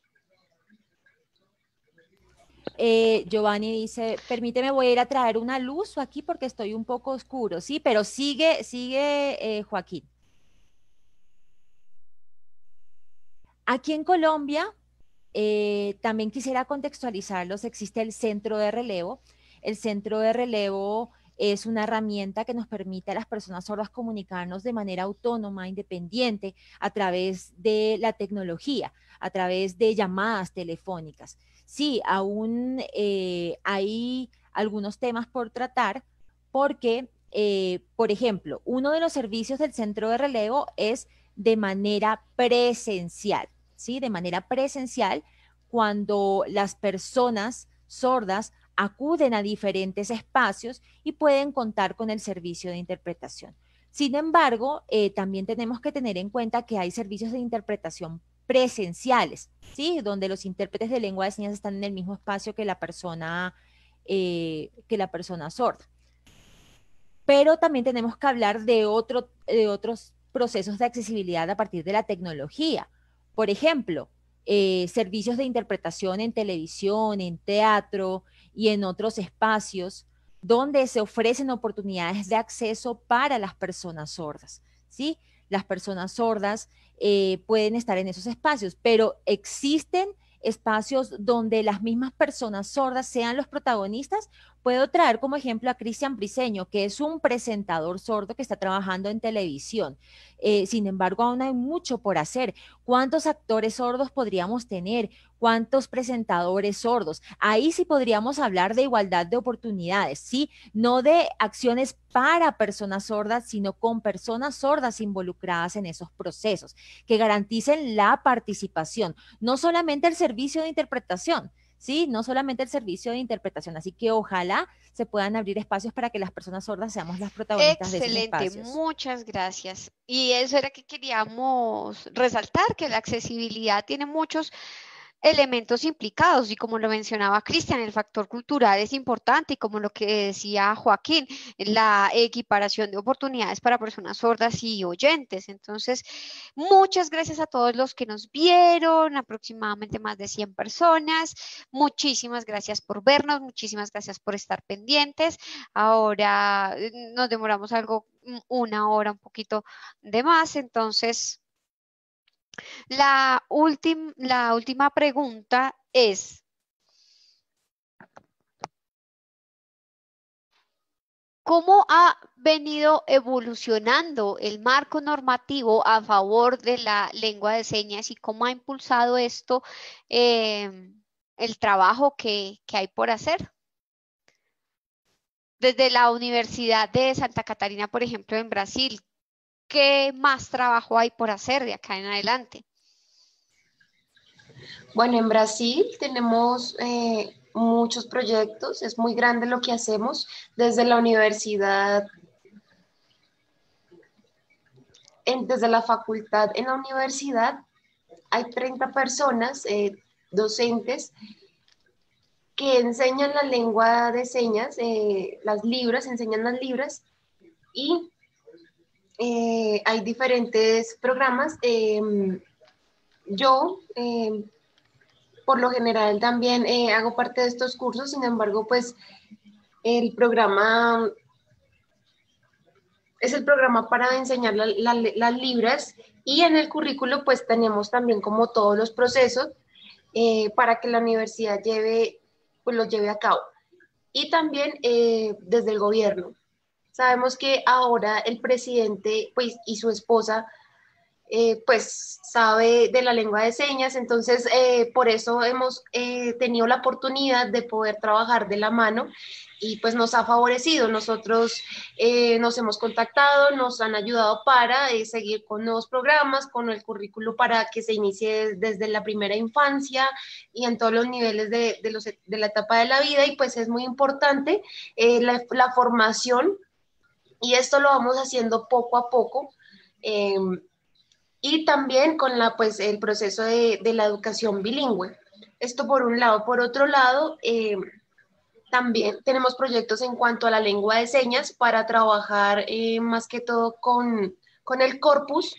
Eh, Giovanni dice, permíteme, voy a ir a traer una luz aquí porque estoy un poco oscuro, sí, pero sigue, sigue eh, Joaquín. Aquí en Colombia, eh, también quisiera contextualizarlos, existe el centro de relevo. El centro de relevo es una herramienta que nos permite a las personas sordas comunicarnos de manera autónoma, independiente, a través de la tecnología, a través de llamadas telefónicas. Sí, aún eh, hay algunos temas por tratar porque, eh, por ejemplo, uno de los servicios del centro de relevo es de manera presencial, ¿sí? De manera presencial, cuando las personas sordas acuden a diferentes espacios y pueden contar con el servicio de interpretación. Sin embargo, eh, también tenemos que tener en cuenta que hay servicios de interpretación presenciales, ¿sí? Donde los intérpretes de lengua de señas están en el mismo espacio que la persona, eh, que la persona sorda. Pero también tenemos que hablar de, otro, de otros procesos de accesibilidad a partir de la tecnología. Por ejemplo, eh, servicios de interpretación en televisión, en teatro y en otros espacios donde se ofrecen oportunidades de acceso para las personas sordas, ¿sí? Las personas sordas eh, pueden estar en esos espacios, pero existen espacios donde las mismas personas sordas sean los protagonistas. Puedo traer como ejemplo a Cristian Briceño, que es un presentador sordo que está trabajando en televisión. Eh, sin embargo, aún hay mucho por hacer. ¿Cuántos actores sordos podríamos tener? ¿Cuántos presentadores sordos? Ahí sí podríamos hablar de igualdad de oportunidades, ¿sí? No de acciones para personas sordas, sino con personas sordas involucradas en esos procesos, que garanticen la participación, no solamente el servicio de interpretación, ¿sí? No solamente el servicio de interpretación. Así que ojalá se puedan abrir espacios para que las personas sordas seamos las protagonistas de esos Excelente, espacios. muchas gracias. Y eso era que queríamos resaltar, que la accesibilidad tiene muchos elementos implicados y como lo mencionaba Cristian, el factor cultural es importante y como lo que decía Joaquín, la equiparación de oportunidades para personas sordas y oyentes. Entonces, muchas gracias a todos los que nos vieron, aproximadamente más de cien personas. Muchísimas gracias por vernos, muchísimas gracias por estar pendientes. Ahora eh, nos demoramos algo, mm, una hora, un poquito de más, entonces... La, última la última pregunta es, ¿cómo ha venido evolucionando el marco normativo a favor de la lengua de señas y cómo ha impulsado esto eh, el trabajo que, que hay por hacer? Desde la Universidad de Santa Catarina, por ejemplo, en Brasil, ¿qué más trabajo hay por hacer de acá en adelante? Bueno, en Brasil tenemos eh, muchos proyectos, es muy grande lo que hacemos desde la universidad, en- desde la facultad en la universidad. Hay treinta personas, eh, docentes, que enseñan la lengua de señas, eh, las libras, enseñan las libras y eh, hay diferentes programas. Eh, yo, eh, por lo general, también eh, hago parte de estos cursos, sin embargo, pues el programa es el programa para enseñar la, la, las libras y en el currículo pues tenemos también como todos los procesos eh, para que la universidad lleve, pues los lleve a cabo. Y también eh, desde el gobierno. Sabemos que ahora el presidente pues, y su esposa eh, pues sabe de la lengua de señas, entonces eh, por eso hemos eh, tenido la oportunidad de poder trabajar de la mano y pues nos ha favorecido. Nosotros eh, nos hemos contactado, nos han ayudado para eh, seguir con nuevos programas, con el currículo para que se inicie desde la primera infancia y en todos los niveles de, de, los, de la etapa de la vida y pues es muy importante eh, la, la formación y esto lo vamos haciendo poco a poco. Eh, y también con la, pues, el proceso de, de la educación bilingüe. Esto por un lado. Por otro lado, eh, también tenemos proyectos en cuanto a la lengua de señas para trabajar eh, más que todo con, con el corpus.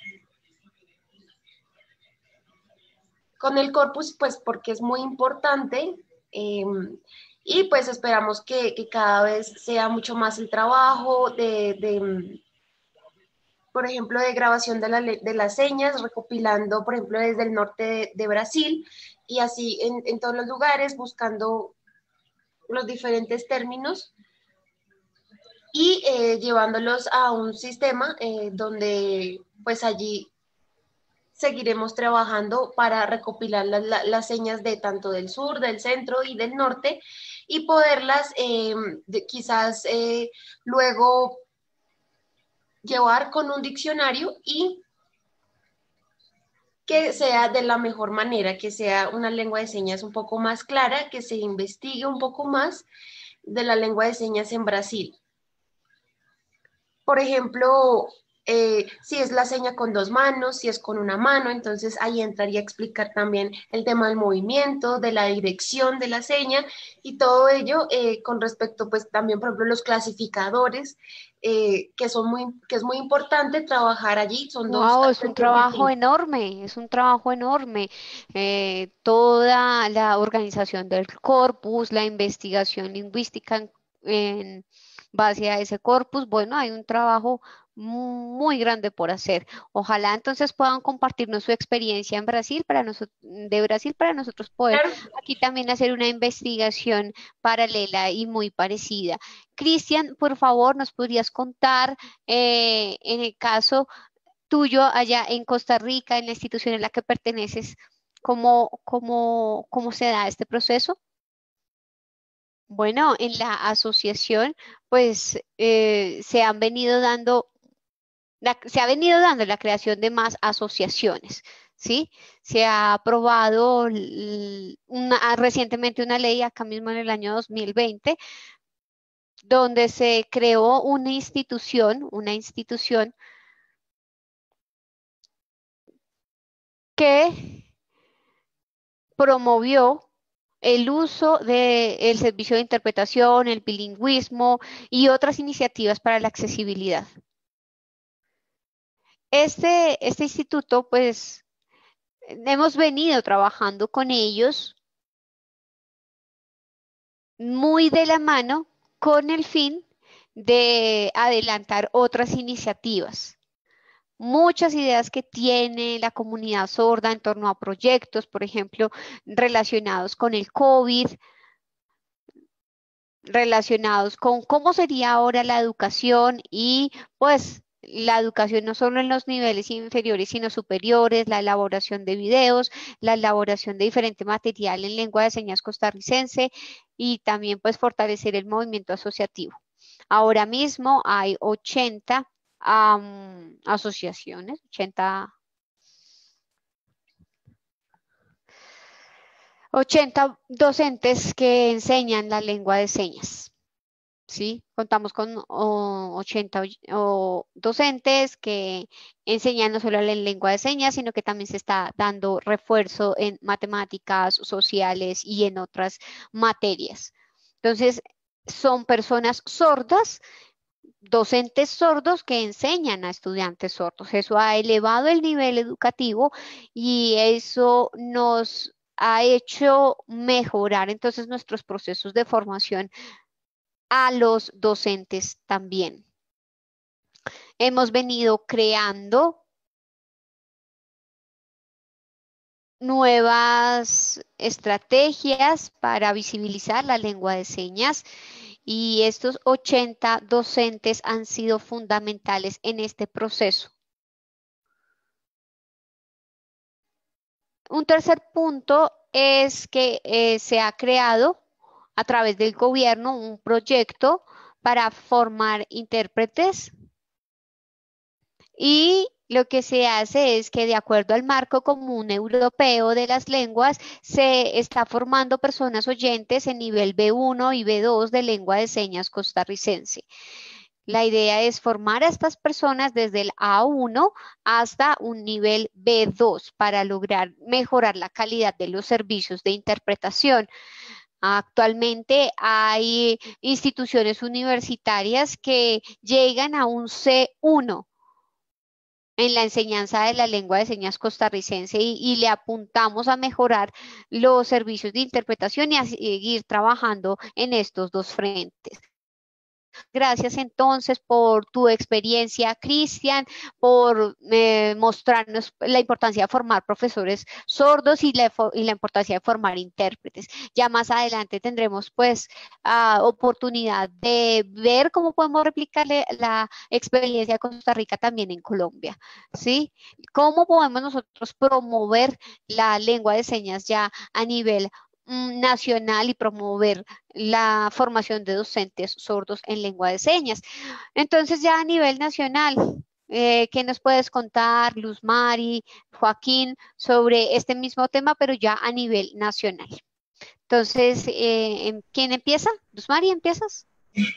Con el corpus, pues porque es muy importante eh, y pues esperamos que, que, cada vez sea mucho más el trabajo de, de por ejemplo, de grabación de, la, de, las señas, recopilando, por ejemplo, desde el norte de, de Brasil y así en, en, todos los lugares, buscando los diferentes términos y eh, llevándolos a un sistema eh, donde pues allí seguiremos trabajando para recopilar las, las, las señas de tanto del sur, del centro y del norte y poderlas eh, de, quizás eh, luego llevar con un diccionario y que sea de la mejor manera, que sea una lengua de señas un poco más clara, que se investigue un poco más de la lengua de señas en Brasil. Por ejemplo, eh, si es la seña con dos manos, si es con una mano, entonces ahí entraría a explicar también el tema del movimiento, de la dirección de la seña y todo ello eh, con respecto pues también, por ejemplo, los clasificadores, eh, que, son muy, que es muy importante trabajar allí, son dos Wow, es un aspectos trabajo distintos. enorme, es un trabajo enorme. Eh, toda la organización del corpus, la investigación lingüística en, en base a ese corpus, bueno, hay un trabajo muy grande por hacer. Ojalá entonces puedan compartirnos su experiencia en Brasil para nosotros, de Brasil para nosotros poder Claro. aquí también hacer una investigación paralela y muy parecida. Cristian, por favor, ¿nos podrías contar eh, en el caso tuyo allá en Costa Rica, en la institución en la que perteneces, cómo, cómo, cómo se da este proceso? Bueno, en la asociación, pues eh, se han venido dando, la- se ha venido dando la creación de más asociaciones, ¿sí? Se ha aprobado l- una- recientemente una ley, acá mismo en el año dos mil veinte, donde se creó una institución, una institución que promovió el uso del servicio de interpretación, el bilingüismo y otras iniciativas para la accesibilidad. Este, este instituto, pues, hemos venido trabajando con ellos muy de la mano con el fin de adelantar otras iniciativas. Muchas ideas que tiene la comunidad sorda en torno a proyectos, por ejemplo, relacionados con el COVID, relacionados con cómo sería ahora la educación y pues la educación no solo en los niveles inferiores, sino superiores, la elaboración de videos, la elaboración de diferente material en lengua de señas costarricense y también pues fortalecer el movimiento asociativo. Ahora mismo hay ochenta um, asociaciones, ochenta, ochenta docentes que enseñan la lengua de señas. ¿Sí? Contamos con oh, ochenta oh, docentes que enseñan no solo la lengua de señas, sino que también se está dando refuerzo en matemáticas, sociales y en otras materias. Entonces, son personas sordas, docentes sordos que enseñan a estudiantes sordos. Eso ha elevado el nivel educativo y eso nos ha hecho mejorar entonces nuestros procesos de formación a los docentes también. Hemos venido creando nuevas estrategias para visibilizar la lengua de señas y estos ochenta docentes han sido fundamentales en este proceso. Un tercer punto es que eh, se ha creado a través del gobierno un proyecto para formar intérpretes y lo que se hace es que de acuerdo al marco común europeo de las lenguas, se está formando personas oyentes en nivel B uno y B dos de lengua de señas costarricense. La idea es formar a estas personas desde el A uno hasta un nivel B dos para lograr mejorar la calidad de los servicios de interpretación. Actualmente hay instituciones universitarias que llegan a un C uno en la enseñanza de la lengua de señas costarricense y, y le apuntamos a mejorar los servicios de interpretación y a seguir trabajando en estos dos frentes. Gracias entonces por tu experiencia, Cristian, por eh, mostrarnos la importancia de formar profesores sordos y la, y la importancia de formar intérpretes. Ya más adelante tendremos pues uh, oportunidad de ver cómo podemos replicar la experiencia de Costa Rica también en Colombia, ¿sí? Cómo podemos nosotros promover la lengua de señas ya a nivel nacional y promover la formación de docentes sordos en lengua de señas. Entonces ya a nivel nacional, eh, ¿qué nos puedes contar, Luz Mari, Joaquín, sobre este mismo tema, pero ya a nivel nacional? Entonces, eh, ¿quién empieza? Luz Mari, ¿empiezas?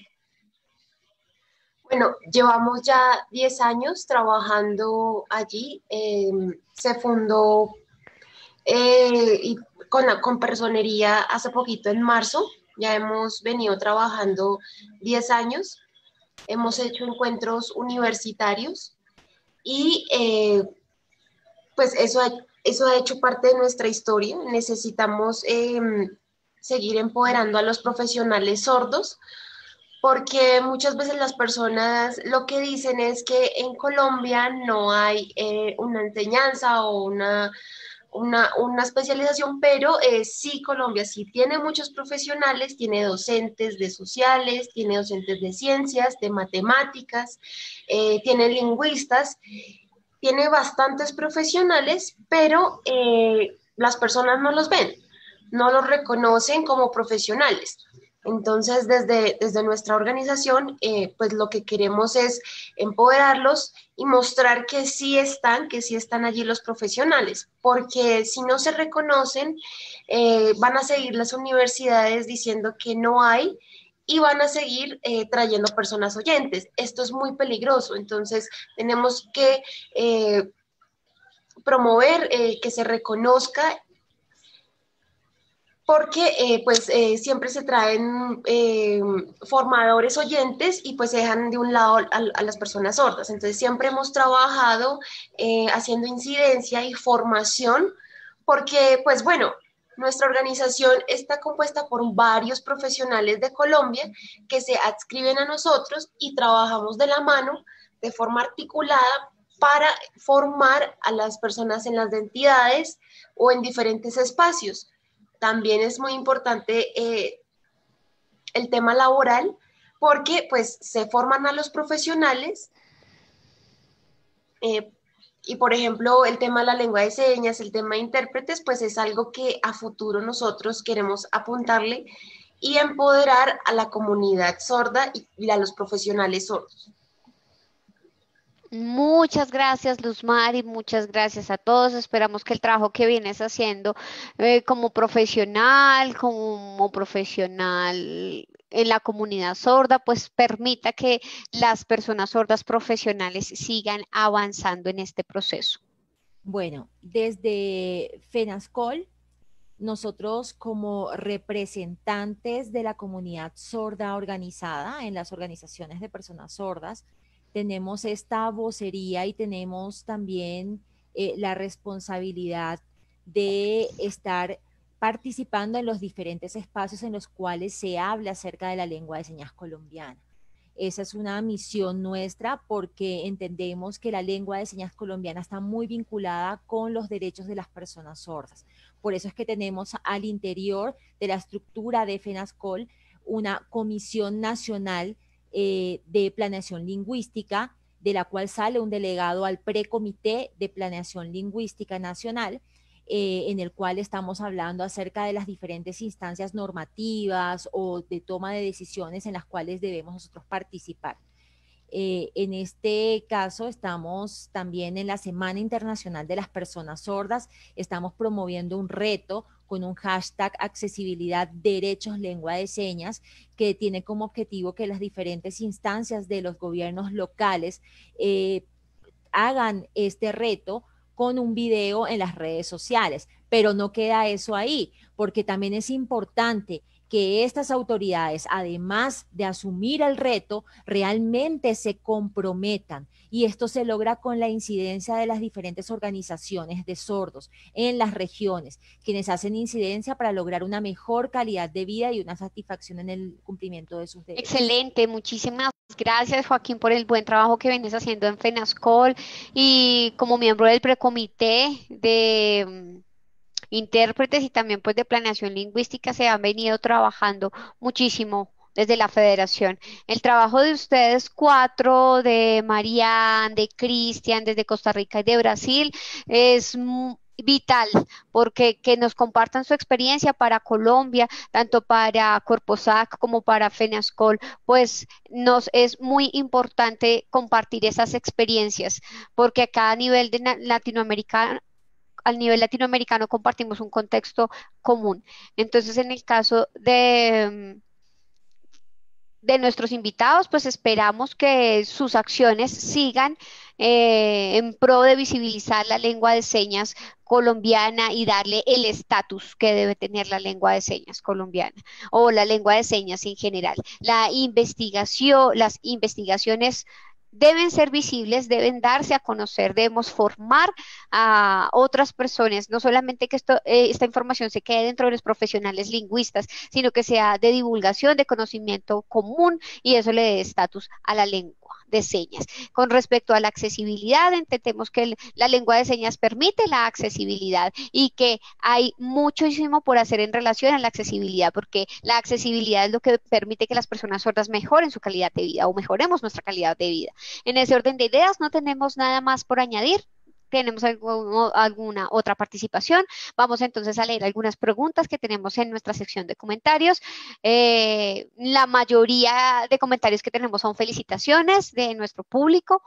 Bueno, llevamos ya diez años trabajando allí. Eh, se fundó eh, y con, la, con personería hace poquito en marzo. Ya hemos venido trabajando diez años. Hemos hecho encuentros universitarios y eh, pues eso ha, eso ha hecho parte de nuestra historia. Necesitamos eh, seguir empoderando a los profesionales sordos, porque muchas veces las personas lo que dicen es que en Colombia no hay eh, una enseñanza o una, una, una especialización, pero eh, sí, Colombia sí tiene muchos profesionales, tiene docentes de sociales, tiene docentes de ciencias, de matemáticas, eh, tiene lingüistas, tiene bastantes profesionales, pero eh, las personas no los ven, no los reconocen como profesionales. Entonces, desde, desde nuestra organización, eh, pues lo que queremos es empoderarlos y mostrar que sí están, que sí están allí los profesionales, porque si no se reconocen, eh, van a seguir las universidades diciendo que no hay y van a seguir eh, trayendo personas oyentes. Esto es muy peligroso, entonces tenemos que eh, promover eh, que se reconozca porque eh, pues eh, siempre se traen eh, formadores oyentes y pues se dejan de un lado a, a las personas sordas. Entonces siempre hemos trabajado eh, haciendo incidencia y formación porque pues bueno, nuestra organización está compuesta por varios profesionales de Colombia que se adscriben a nosotros y trabajamos de la mano de forma articulada para formar a las personas en las entidades o en diferentes espacios. También es muy importante eh, el tema laboral porque pues se forman a los profesionales eh, y por ejemplo el tema de la lengua de señas, el tema de intérpretes, pues es algo que a futuro nosotros queremos apuntarle y empoderar a la comunidad sorda y a los profesionales sordos. Muchas gracias, Luzmar, y muchas gracias a todos. Esperamos que el trabajo que vienes haciendo eh, como profesional, como profesional en la comunidad sorda, pues permita que las personas sordas profesionales sigan avanzando en este proceso. Bueno, desde FENASCOL, nosotros como representantes de la comunidad sorda organizada en las organizaciones de personas sordas, tenemos esta vocería y tenemos también eh, la responsabilidad de estar participando en los diferentes espacios en los cuales se habla acerca de la lengua de señas colombiana. Esa es una misión nuestra porque entendemos que la lengua de señas colombiana está muy vinculada con los derechos de las personas sordas. Por eso es que tenemos al interior de la estructura de FENASCOL una comisión nacional eh, de planeación lingüística, de la cual sale un delegado al precomité de planeación lingüística nacional, eh, en el cual estamos hablando acerca de las diferentes instancias normativas o de toma de decisiones en las cuales debemos nosotros participar. Eh, en este caso estamos también en la Semana Internacional de las Personas Sordas, estamos promoviendo un reto con un hashtag accesibilidad derechos lengua de señas que tiene como objetivo que las diferentes instancias de los gobiernos locales eh, hagan este reto con un video en las redes sociales, pero no queda eso ahí, porque también es importante que estas autoridades, además de asumir el reto, realmente se comprometan. Y esto se logra con la incidencia de las diferentes organizaciones de sordos en las regiones, quienes hacen incidencia para lograr una mejor calidad de vida y una satisfacción en el cumplimiento de sus derechos. Excelente, muchísimas gracias, Joaquín, por el buen trabajo que vienes haciendo en FENASCOL y como miembro del precomité de mm, intérpretes y también pues de planeación lingüística se han venido trabajando muchísimo desde la federación. El trabajo de ustedes cuatro, de Marian, de Cristian, desde Costa Rica y de Brasil, es mu- vital porque que nos compartan su experiencia para Colombia, tanto para Corposac como para FENASCOL, pues nos es muy importante compartir esas experiencias porque acá a nivel de na- Latinoamérica al nivel latinoamericano compartimos un contexto común. Entonces, en el caso de, mm, de nuestros invitados, pues esperamos que sus acciones sigan eh, en pro de visibilizar la lengua de señas colombiana y darle el estatus que debe tener la lengua de señas colombiana o la lengua de señas en general. La investigación, las investigaciones deben ser visibles, deben darse a conocer, debemos formar a otras personas, no solamente que esto, eh, esta información se quede dentro de los profesionales lingüistas, sino que sea de divulgación, de conocimiento común y eso le dé estatus a la lengua de señas. Con respecto a la accesibilidad, entendemos que el, la lengua de señas permite la accesibilidad y que hay muchísimo por hacer en relación a la accesibilidad, porque la accesibilidad es lo que permite que las personas sordas mejoren su calidad de vida o mejoremos nuestra calidad de vida. En ese orden de ideas, no tenemos nada más por añadir. ¿Tenemos algo, alguna otra participación? Vamos entonces a leer algunas preguntas que tenemos en nuestra sección de comentarios. Eh, la mayoría de comentarios que tenemos son felicitaciones de nuestro público.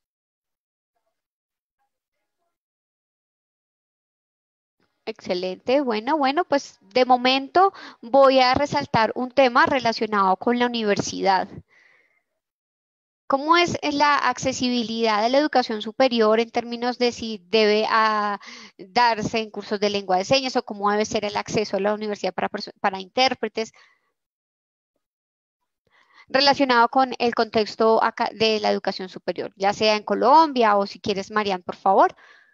Excelente, bueno, bueno, pues de momento voy a resaltar un tema relacionado con la universidad. ¿Cómo es la accesibilidad de la educación superior en términos de si debe ah, darse en cursos de lengua de señas o cómo debe ser el acceso a la universidad para, para intérpretes relacionado con el contexto de la educación superior, ya sea en Colombia o si quieres, Marian, por favor?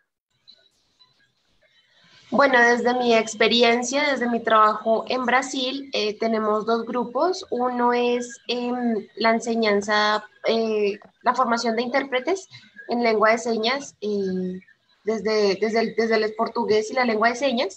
Bueno, desde mi experiencia, desde mi trabajo en Brasil, eh, tenemos dos grupos. Uno es eh, la enseñanza, eh, la formación de intérpretes en lengua de señas, eh, desde, desde, el, desde el portugués y la lengua de señas.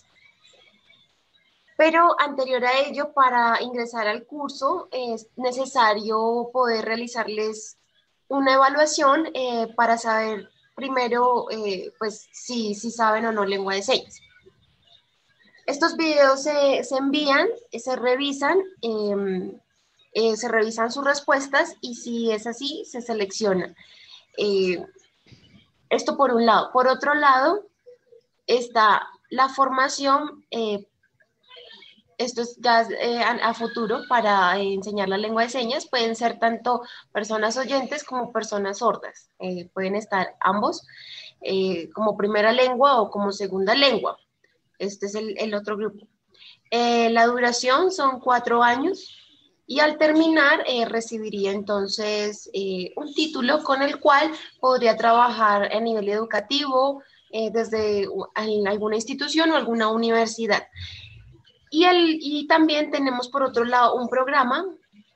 Pero anterior a ello, para ingresar al curso, es necesario poder realizarles una evaluación eh, para saber primero, eh, pues, si, si saben o no lengua de señas. Estos videos se, se envían, se revisan, eh, eh, se revisan sus respuestas y si es así, se selecciona. Eh, esto por un lado. Por otro lado, está la formación, eh, esto es ya eh, a, a, futuro para eh, enseñar la lengua de señas, pueden ser tanto personas oyentes como personas sordas. Eh, pueden estar ambos eh, como primera lengua o como segunda lengua. Este es el, el otro grupo. Eh, la duración son cuatro años y al terminar eh, recibiría entonces eh, un título con el cual podría trabajar a nivel educativo eh, desde en alguna institución o alguna universidad. Y, el, y también tenemos por otro lado un programa,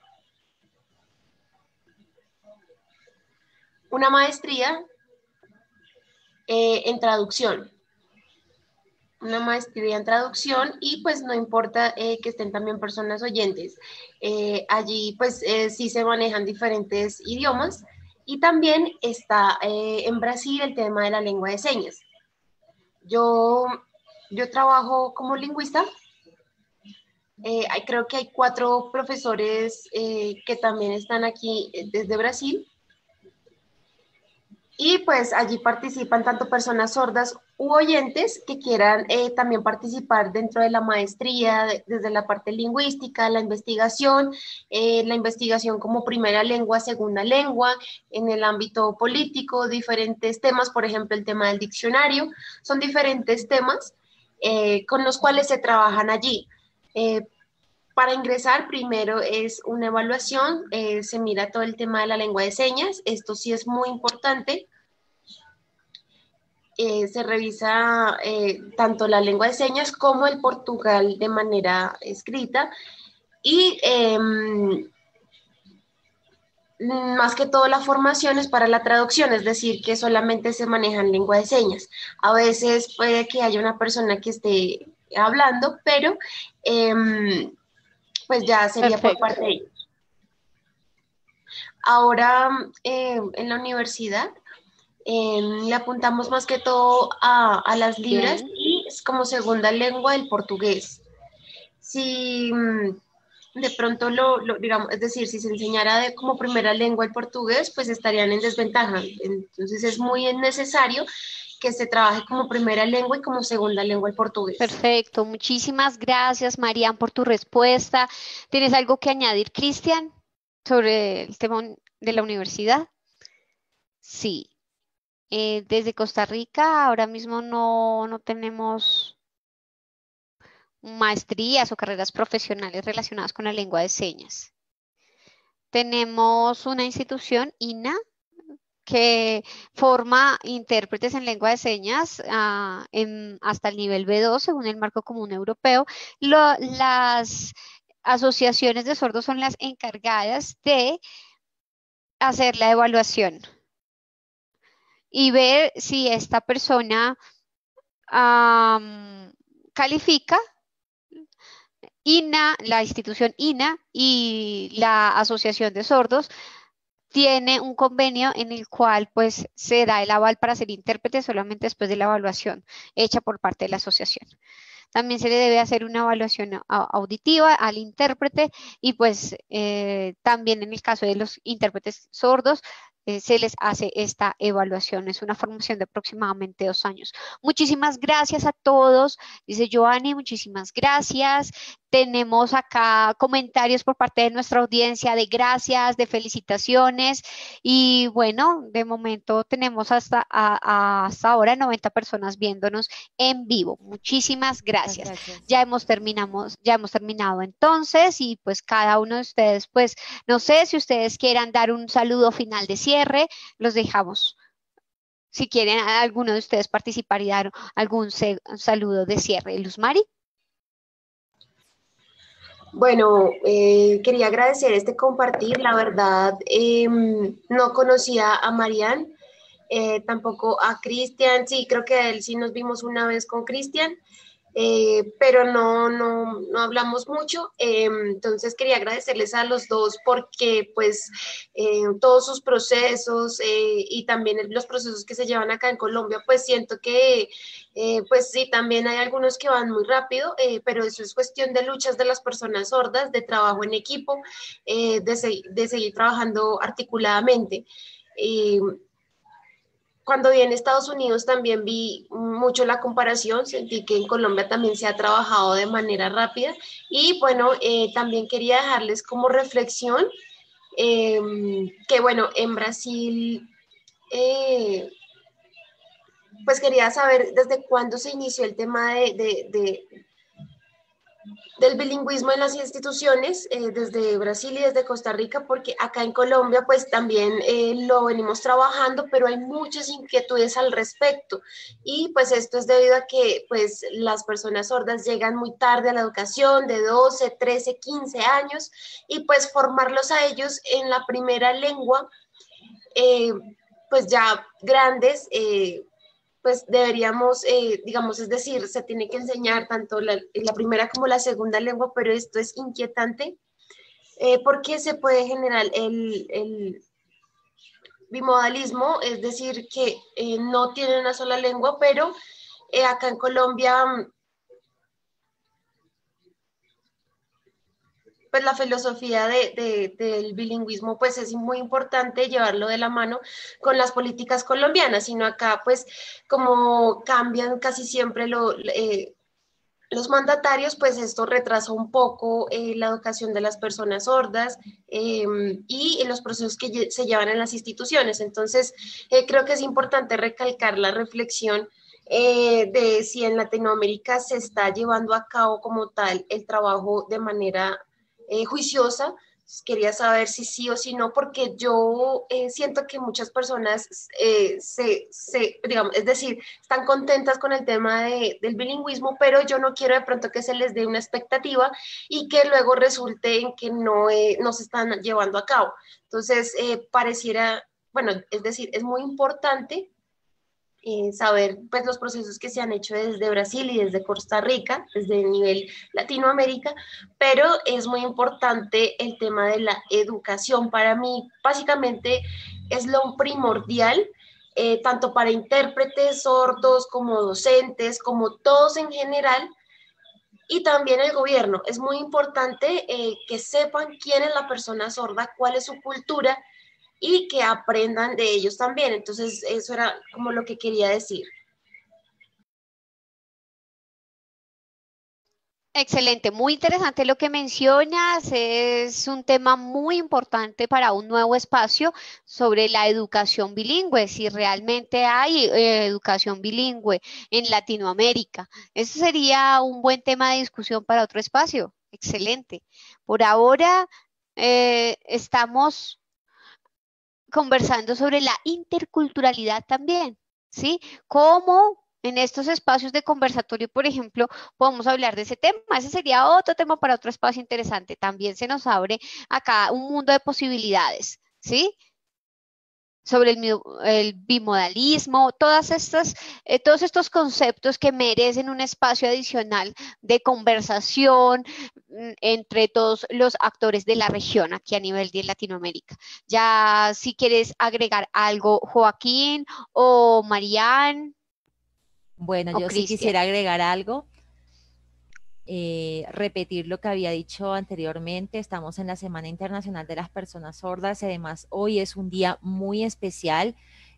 una maestría eh, en traducción. Una maestría en traducción y pues no importa eh, que estén también personas oyentes. Eh, allí pues eh, sí se manejan diferentes idiomas y también está eh, en Brasil el tema de la lengua de señas. Yo, yo trabajo como lingüista. Eh, hay, creo que hay cuatro profesores eh, que también están aquí desde Brasil. Y pues allí participan tanto personas sordas u oyentes que quieran eh, también participar dentro de la maestría, de, desde la parte lingüística, la investigación, eh, la investigación como primera lengua, segunda lengua, en el ámbito político, diferentes temas, por ejemplo, el tema del diccionario, son diferentes temas eh, con los cuales se trabajan allí. Eh, Para ingresar, primero es una evaluación, eh, se mira todo el tema de la lengua de señas, esto sí es muy importante. Eh, se revisa eh, tanto la lengua de señas como el portugal de manera escrita y eh, más que todo la formación es para la traducción, es decir, que solamente se maneja en lengua de señas. A veces puede que haya una persona que esté hablando, pero eh, pues ya sería Perfecto. Por parte de ellos. Ahora, eh, en la universidad, eh, le apuntamos más que todo a, a las libras Bien. Y es como segunda lengua el portugués. Si de pronto lo, lo, digamos, es decir, si se enseñara de, como primera lengua el portugués, pues estarían en desventaja. Entonces es muy necesario que se trabaje como primera lengua y como segunda lengua el portugués. Perfecto, muchísimas gracias, Marian, por tu respuesta. ¿Tienes algo que añadir, Cristian, sobre el tema de la universidad? Sí. Eh, desde Costa Rica ahora mismo no, no tenemos maestrías o carreras profesionales relacionadas con la lengua de señas. Tenemos una institución, I N A, que forma intérpretes en lengua de señas uh, en, hasta el nivel B dos, según el marco común europeo. Lo, las asociaciones de sordos son las encargadas de hacer la evaluación y ver si esta persona um, califica. I N A, la institución I N A y la Asociación de Sordos tiene un convenio en el cual pues se da el aval para ser intérprete solamente después de la evaluación hecha por parte de la asociación. También se le debe hacer una evaluación auditiva al intérprete y pues eh, también en el caso de los intérpretes sordos eh, se les hace esta evaluación. Es una formación de aproximadamente dos años. Muchísimas gracias a todos. Dice Joanny, muchísimas gracias. tenemos acá comentarios por parte de nuestra audiencia de gracias, de felicitaciones y bueno, de momento tenemos hasta, a- a- hasta ahora noventa personas viéndonos en vivo. Muchísimas Muchas gracias. gracias. Ya hemos terminamos, ya hemos terminado entonces y pues cada uno de ustedes, pues no sé si ustedes quieran dar un saludo final de cierre, los dejamos. Si quieren alguno de ustedes participar y dar algún se- saludo de cierre. Luz Mari. Bueno, eh, quería agradecer este compartir. La verdad, eh, no conocía a Marian, eh, tampoco a Cristian. Sí, creo que a él sí nos vimos una vez con Cristian, eh, pero no, no, no hablamos mucho. Eh, entonces quería agradecerles a los dos porque pues eh, todos sus procesos eh, y también los procesos que se llevan acá en Colombia, pues siento que eh, pues sí, también hay algunos que van muy rápido, eh, pero eso es cuestión de luchas de las personas sordas, de trabajo en equipo, eh, de, se de, seguir trabajando articuladamente. Eh, cuando vi en Estados Unidos también vi mucho la comparación, sentí que en Colombia también se ha trabajado de manera rápida y bueno, eh, también quería dejarles como reflexión eh, que bueno, en Brasil, eh, pues quería saber desde cuándo se inició el tema de, de, de del bilingüismo en las instituciones, eh, desde Brasil y desde Costa Rica, porque acá en Colombia pues también eh, lo venimos trabajando, pero hay muchas inquietudes al respecto. Y pues esto es debido a que pues las personas sordas llegan muy tarde a la educación, de doce, trece, quince años, y pues formarlos a ellos en la primera lengua, eh, pues ya grandes, eh, pues deberíamos, eh, digamos, es decir, se tiene que enseñar tanto la, la, primera como la segunda lengua, pero esto es inquietante eh, porque se puede generar el, el bimodalismo, es decir, que eh, no tienen una sola lengua, pero eh, acá en Colombia, pues la filosofía de, de, del bilingüismo, pues es muy importante llevarlo de la mano con las políticas colombianas, sino acá, pues, como cambian casi siempre lo... Eh, los mandatarios, pues esto retrasa un poco eh, la educación de las personas sordas eh, y los procesos que se llevan en las instituciones. Entonces, eh, creo que es importante recalcar la reflexión eh, de si en Latinoamérica se está llevando a cabo como tal el trabajo de manera eh, juiciosa. Quería saber si sí o si no, porque yo eh, siento que muchas personas eh, se, se, digamos, es decir, están contentas con el tema de, del bilingüismo, pero yo no quiero de pronto que se les dé una expectativa y que luego resulte en que no, eh, no se están llevando a cabo. Entonces, eh, pareciera, bueno, es decir, es muy importante eh, saber pues los procesos que se han hecho desde Brasil y desde Costa Rica, desde el nivel Latinoamérica, pero es muy importante el tema de la educación. Para mí, básicamente, es lo primordial, eh, tanto para intérpretes, sordos, como docentes, como todos en general, y también el gobierno. Es muy importante eh, que sepan quién es la persona sorda, cuál es su cultura, y que aprendan de ellos también. Entonces, eso era como lo que quería decir. Excelente, muy interesante lo que mencionas. Es un tema muy importante para un nuevo espacio sobre la educación bilingüe, si realmente hay eh, educación bilingüe en Latinoamérica. Eso sería un buen tema de discusión para otro espacio. Excelente. Por ahora eh, estamos conversando sobre la interculturalidad también, ¿sí? ¿Cómo en estos espacios de conversatorio, por ejemplo, podemos hablar de ese tema? Ese sería otro tema para otro espacio interesante. También se nos abre acá un mundo de posibilidades, ¿sí? Sobre el, el bimodalismo, todas estas, eh, todos estos conceptos que merecen un espacio adicional de conversación mm, entre todos los actores de la región aquí a nivel de Latinoamérica. Ya si quieres agregar algo, Joaquín o Marían Bueno, o yo sí Cristian. quisiera agregar algo. Eh, repetir lo que había dicho anteriormente, estamos en la Semana Internacional de las Personas Sordas y además hoy es un día muy especial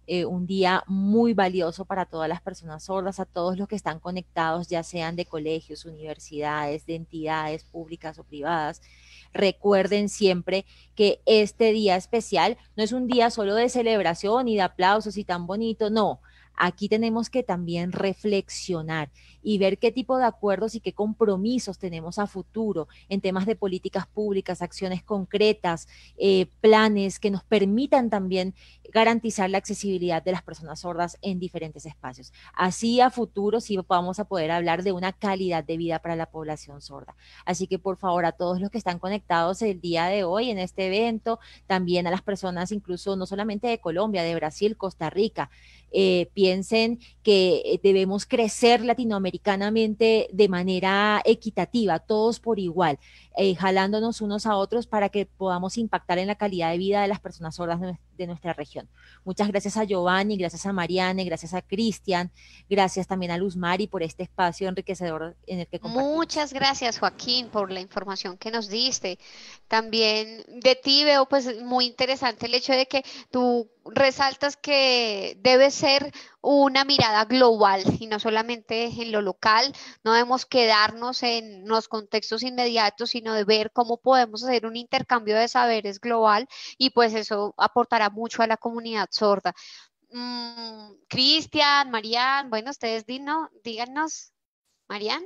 eh, un día muy valioso para todas las personas sordas, a todos los que están conectados, ya sean de colegios, universidades, de entidades públicas o privadas. Recuerden siempre que este día especial no es un día solo de celebración y de aplausos y tan bonito, no. Aquí tenemos que también reflexionar y ver qué tipo de acuerdos y qué compromisos tenemos a futuro en temas de políticas públicas, acciones concretas, eh, planes que nos permitan también garantizar la accesibilidad de las personas sordas en diferentes espacios. Así a futuro sí vamos a poder hablar de una calidad de vida para la población sorda. Así que por favor a todos los que están conectados el día de hoy en este evento, también a las personas incluso no solamente de Colombia, de Brasil, Costa Rica, eh, piensen que debemos crecer latinoamericanamente de manera equitativa, todos por igual, eh, jalándonos unos a otros para que podamos impactar en la calidad de vida de las personas sordas de, de nuestra región. Muchas gracias a Giovanni, gracias a Mariane, gracias a Cristian, gracias también a Luz Mari por este espacio enriquecedor en el que compartimos. Muchas gracias, Joaquín, por la información que nos diste. También de ti veo pues muy interesante el hecho de que tú resaltas que debe ser una mirada global y no solamente en lo local. No debemos quedarnos en los contextos inmediatos, sino de ver cómo podemos hacer un intercambio de saberes global y pues eso aportará mucho a la comunidad sorda. Mm, Cristian, Marian, bueno, ustedes dino, díganos, Marian.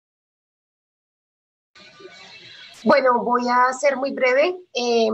Bueno, voy a ser muy breve. Eh,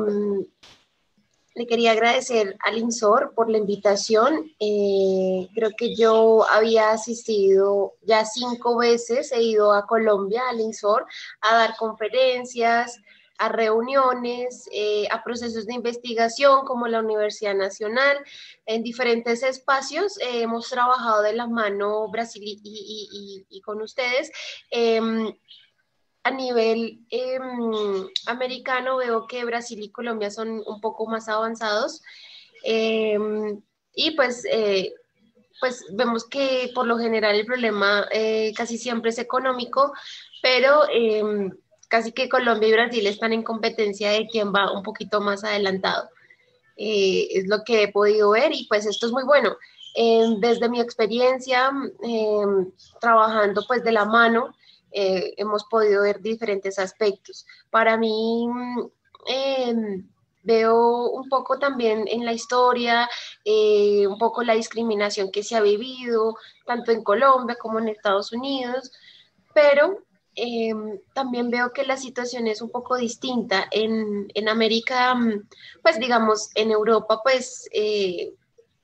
le quería agradecer al INSOR por la invitación. Eh, creo que yo había asistido ya cinco veces, he ido a Colombia, al INSOR, a dar conferencias, a reuniones, eh, a procesos de investigación como la Universidad Nacional. En diferentes espacios eh, hemos trabajado de la mano Brasil y, y, y, y con ustedes. Eh, A nivel eh, americano veo que Brasil y Colombia son un poco más avanzados eh, y pues, eh, pues vemos que por lo general el problema eh, casi siempre es económico, pero eh, casi que Colombia y Brasil están en competencia de quién va un poquito más adelantado. Eh, es lo que he podido ver y pues esto es muy bueno. Eh, desde mi experiencia eh, trabajando pues de la mano, eh, hemos podido ver diferentes aspectos. Para mí, eh, veo un poco también en la historia, eh, un poco la discriminación que se ha vivido, tanto en Colombia como en Estados Unidos, pero eh, también veo que la situación es un poco distinta. En, en América, pues digamos, en Europa, pues eh,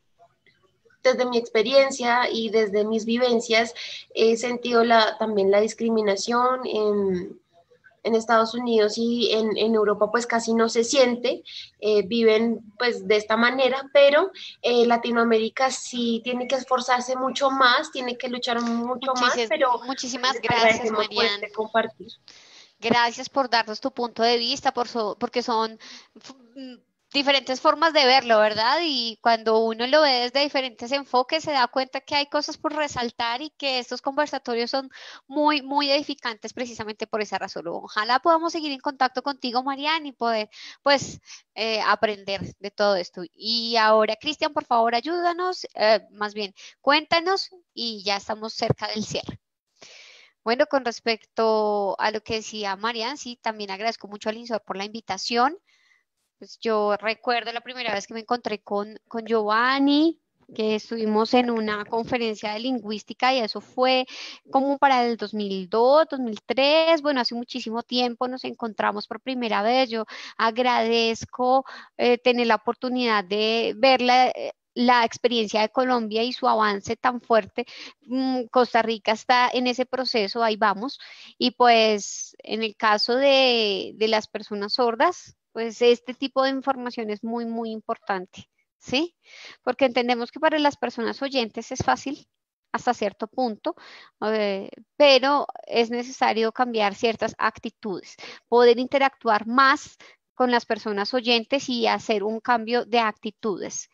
desde mi experiencia y desde mis vivencias he sentido la, también la discriminación en, en Estados Unidos y en, en, Europa pues casi no se siente, eh, viven pues de esta manera, pero eh, Latinoamérica sí tiene que esforzarse mucho más, tiene que luchar mucho más, Muchísimas, pero muchísimas les gracias, agradecemos por Marian. este compartir. Gracias por darnos tu punto de vista, por so, porque son diferentes formas de verlo, ¿verdad? Y cuando uno lo ve desde diferentes enfoques, se da cuenta que hay cosas por resaltar y que estos conversatorios son muy, muy edificantes precisamente por esa razón. Ojalá podamos seguir en contacto contigo, Marian, y poder, pues, eh, aprender de todo esto. Y ahora, Cristian, por favor, ayúdanos, eh, más bien, cuéntanos y ya estamos cerca del cierre. Bueno, con respecto a lo que decía Marian, sí, también agradezco mucho al INSOR por la invitación. Pues yo recuerdo la primera vez que me encontré con, con Giovanni, que estuvimos en una conferencia de lingüística y eso fue como para el dos mil dos, dos mil tres, bueno, hace muchísimo tiempo nos encontramos por primera vez. Yo agradezco eh, tener la oportunidad de verla. Eh, la experiencia de Colombia y su avance tan fuerte. Mm, Costa Rica está en ese proceso, ahí vamos. Y pues en el caso de, de las personas sordas, pues este tipo de información es muy, muy importante, ¿sí? Porque entendemos que para las personas oyentes es fácil hasta cierto punto, eh, pero es necesario cambiar ciertas actitudes, poder interactuar más con las personas oyentes y hacer un cambio de actitudes.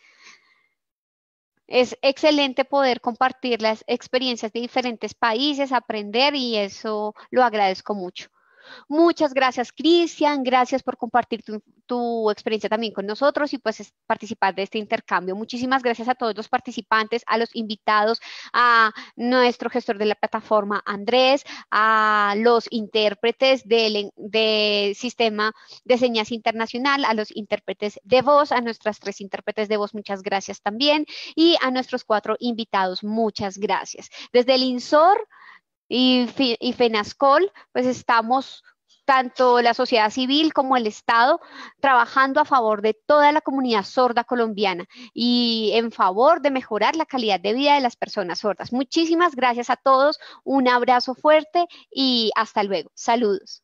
Es excelente poder compartir las experiencias de diferentes países, aprender y eso lo agradezco mucho. Muchas gracias, Cristian. Gracias por compartir tu, tu experiencia también con nosotros y pues participar de este intercambio. Muchísimas gracias a todos los participantes, a los invitados, a nuestro gestor de la plataforma, Andrés, a los intérpretes del de Sistema de Señas Internacional, a los intérpretes de voz, a nuestras tres intérpretes de voz, muchas gracias también, y a nuestros cuatro invitados, muchas gracias. Desde el INSOR y, y FENASCOL, pues estamos tanto la sociedad civil como el Estado trabajando a favor de toda la comunidad sorda colombiana y en favor de mejorar la calidad de vida de las personas sordas. Muchísimas gracias a todos, un abrazo fuerte y hasta luego. Saludos.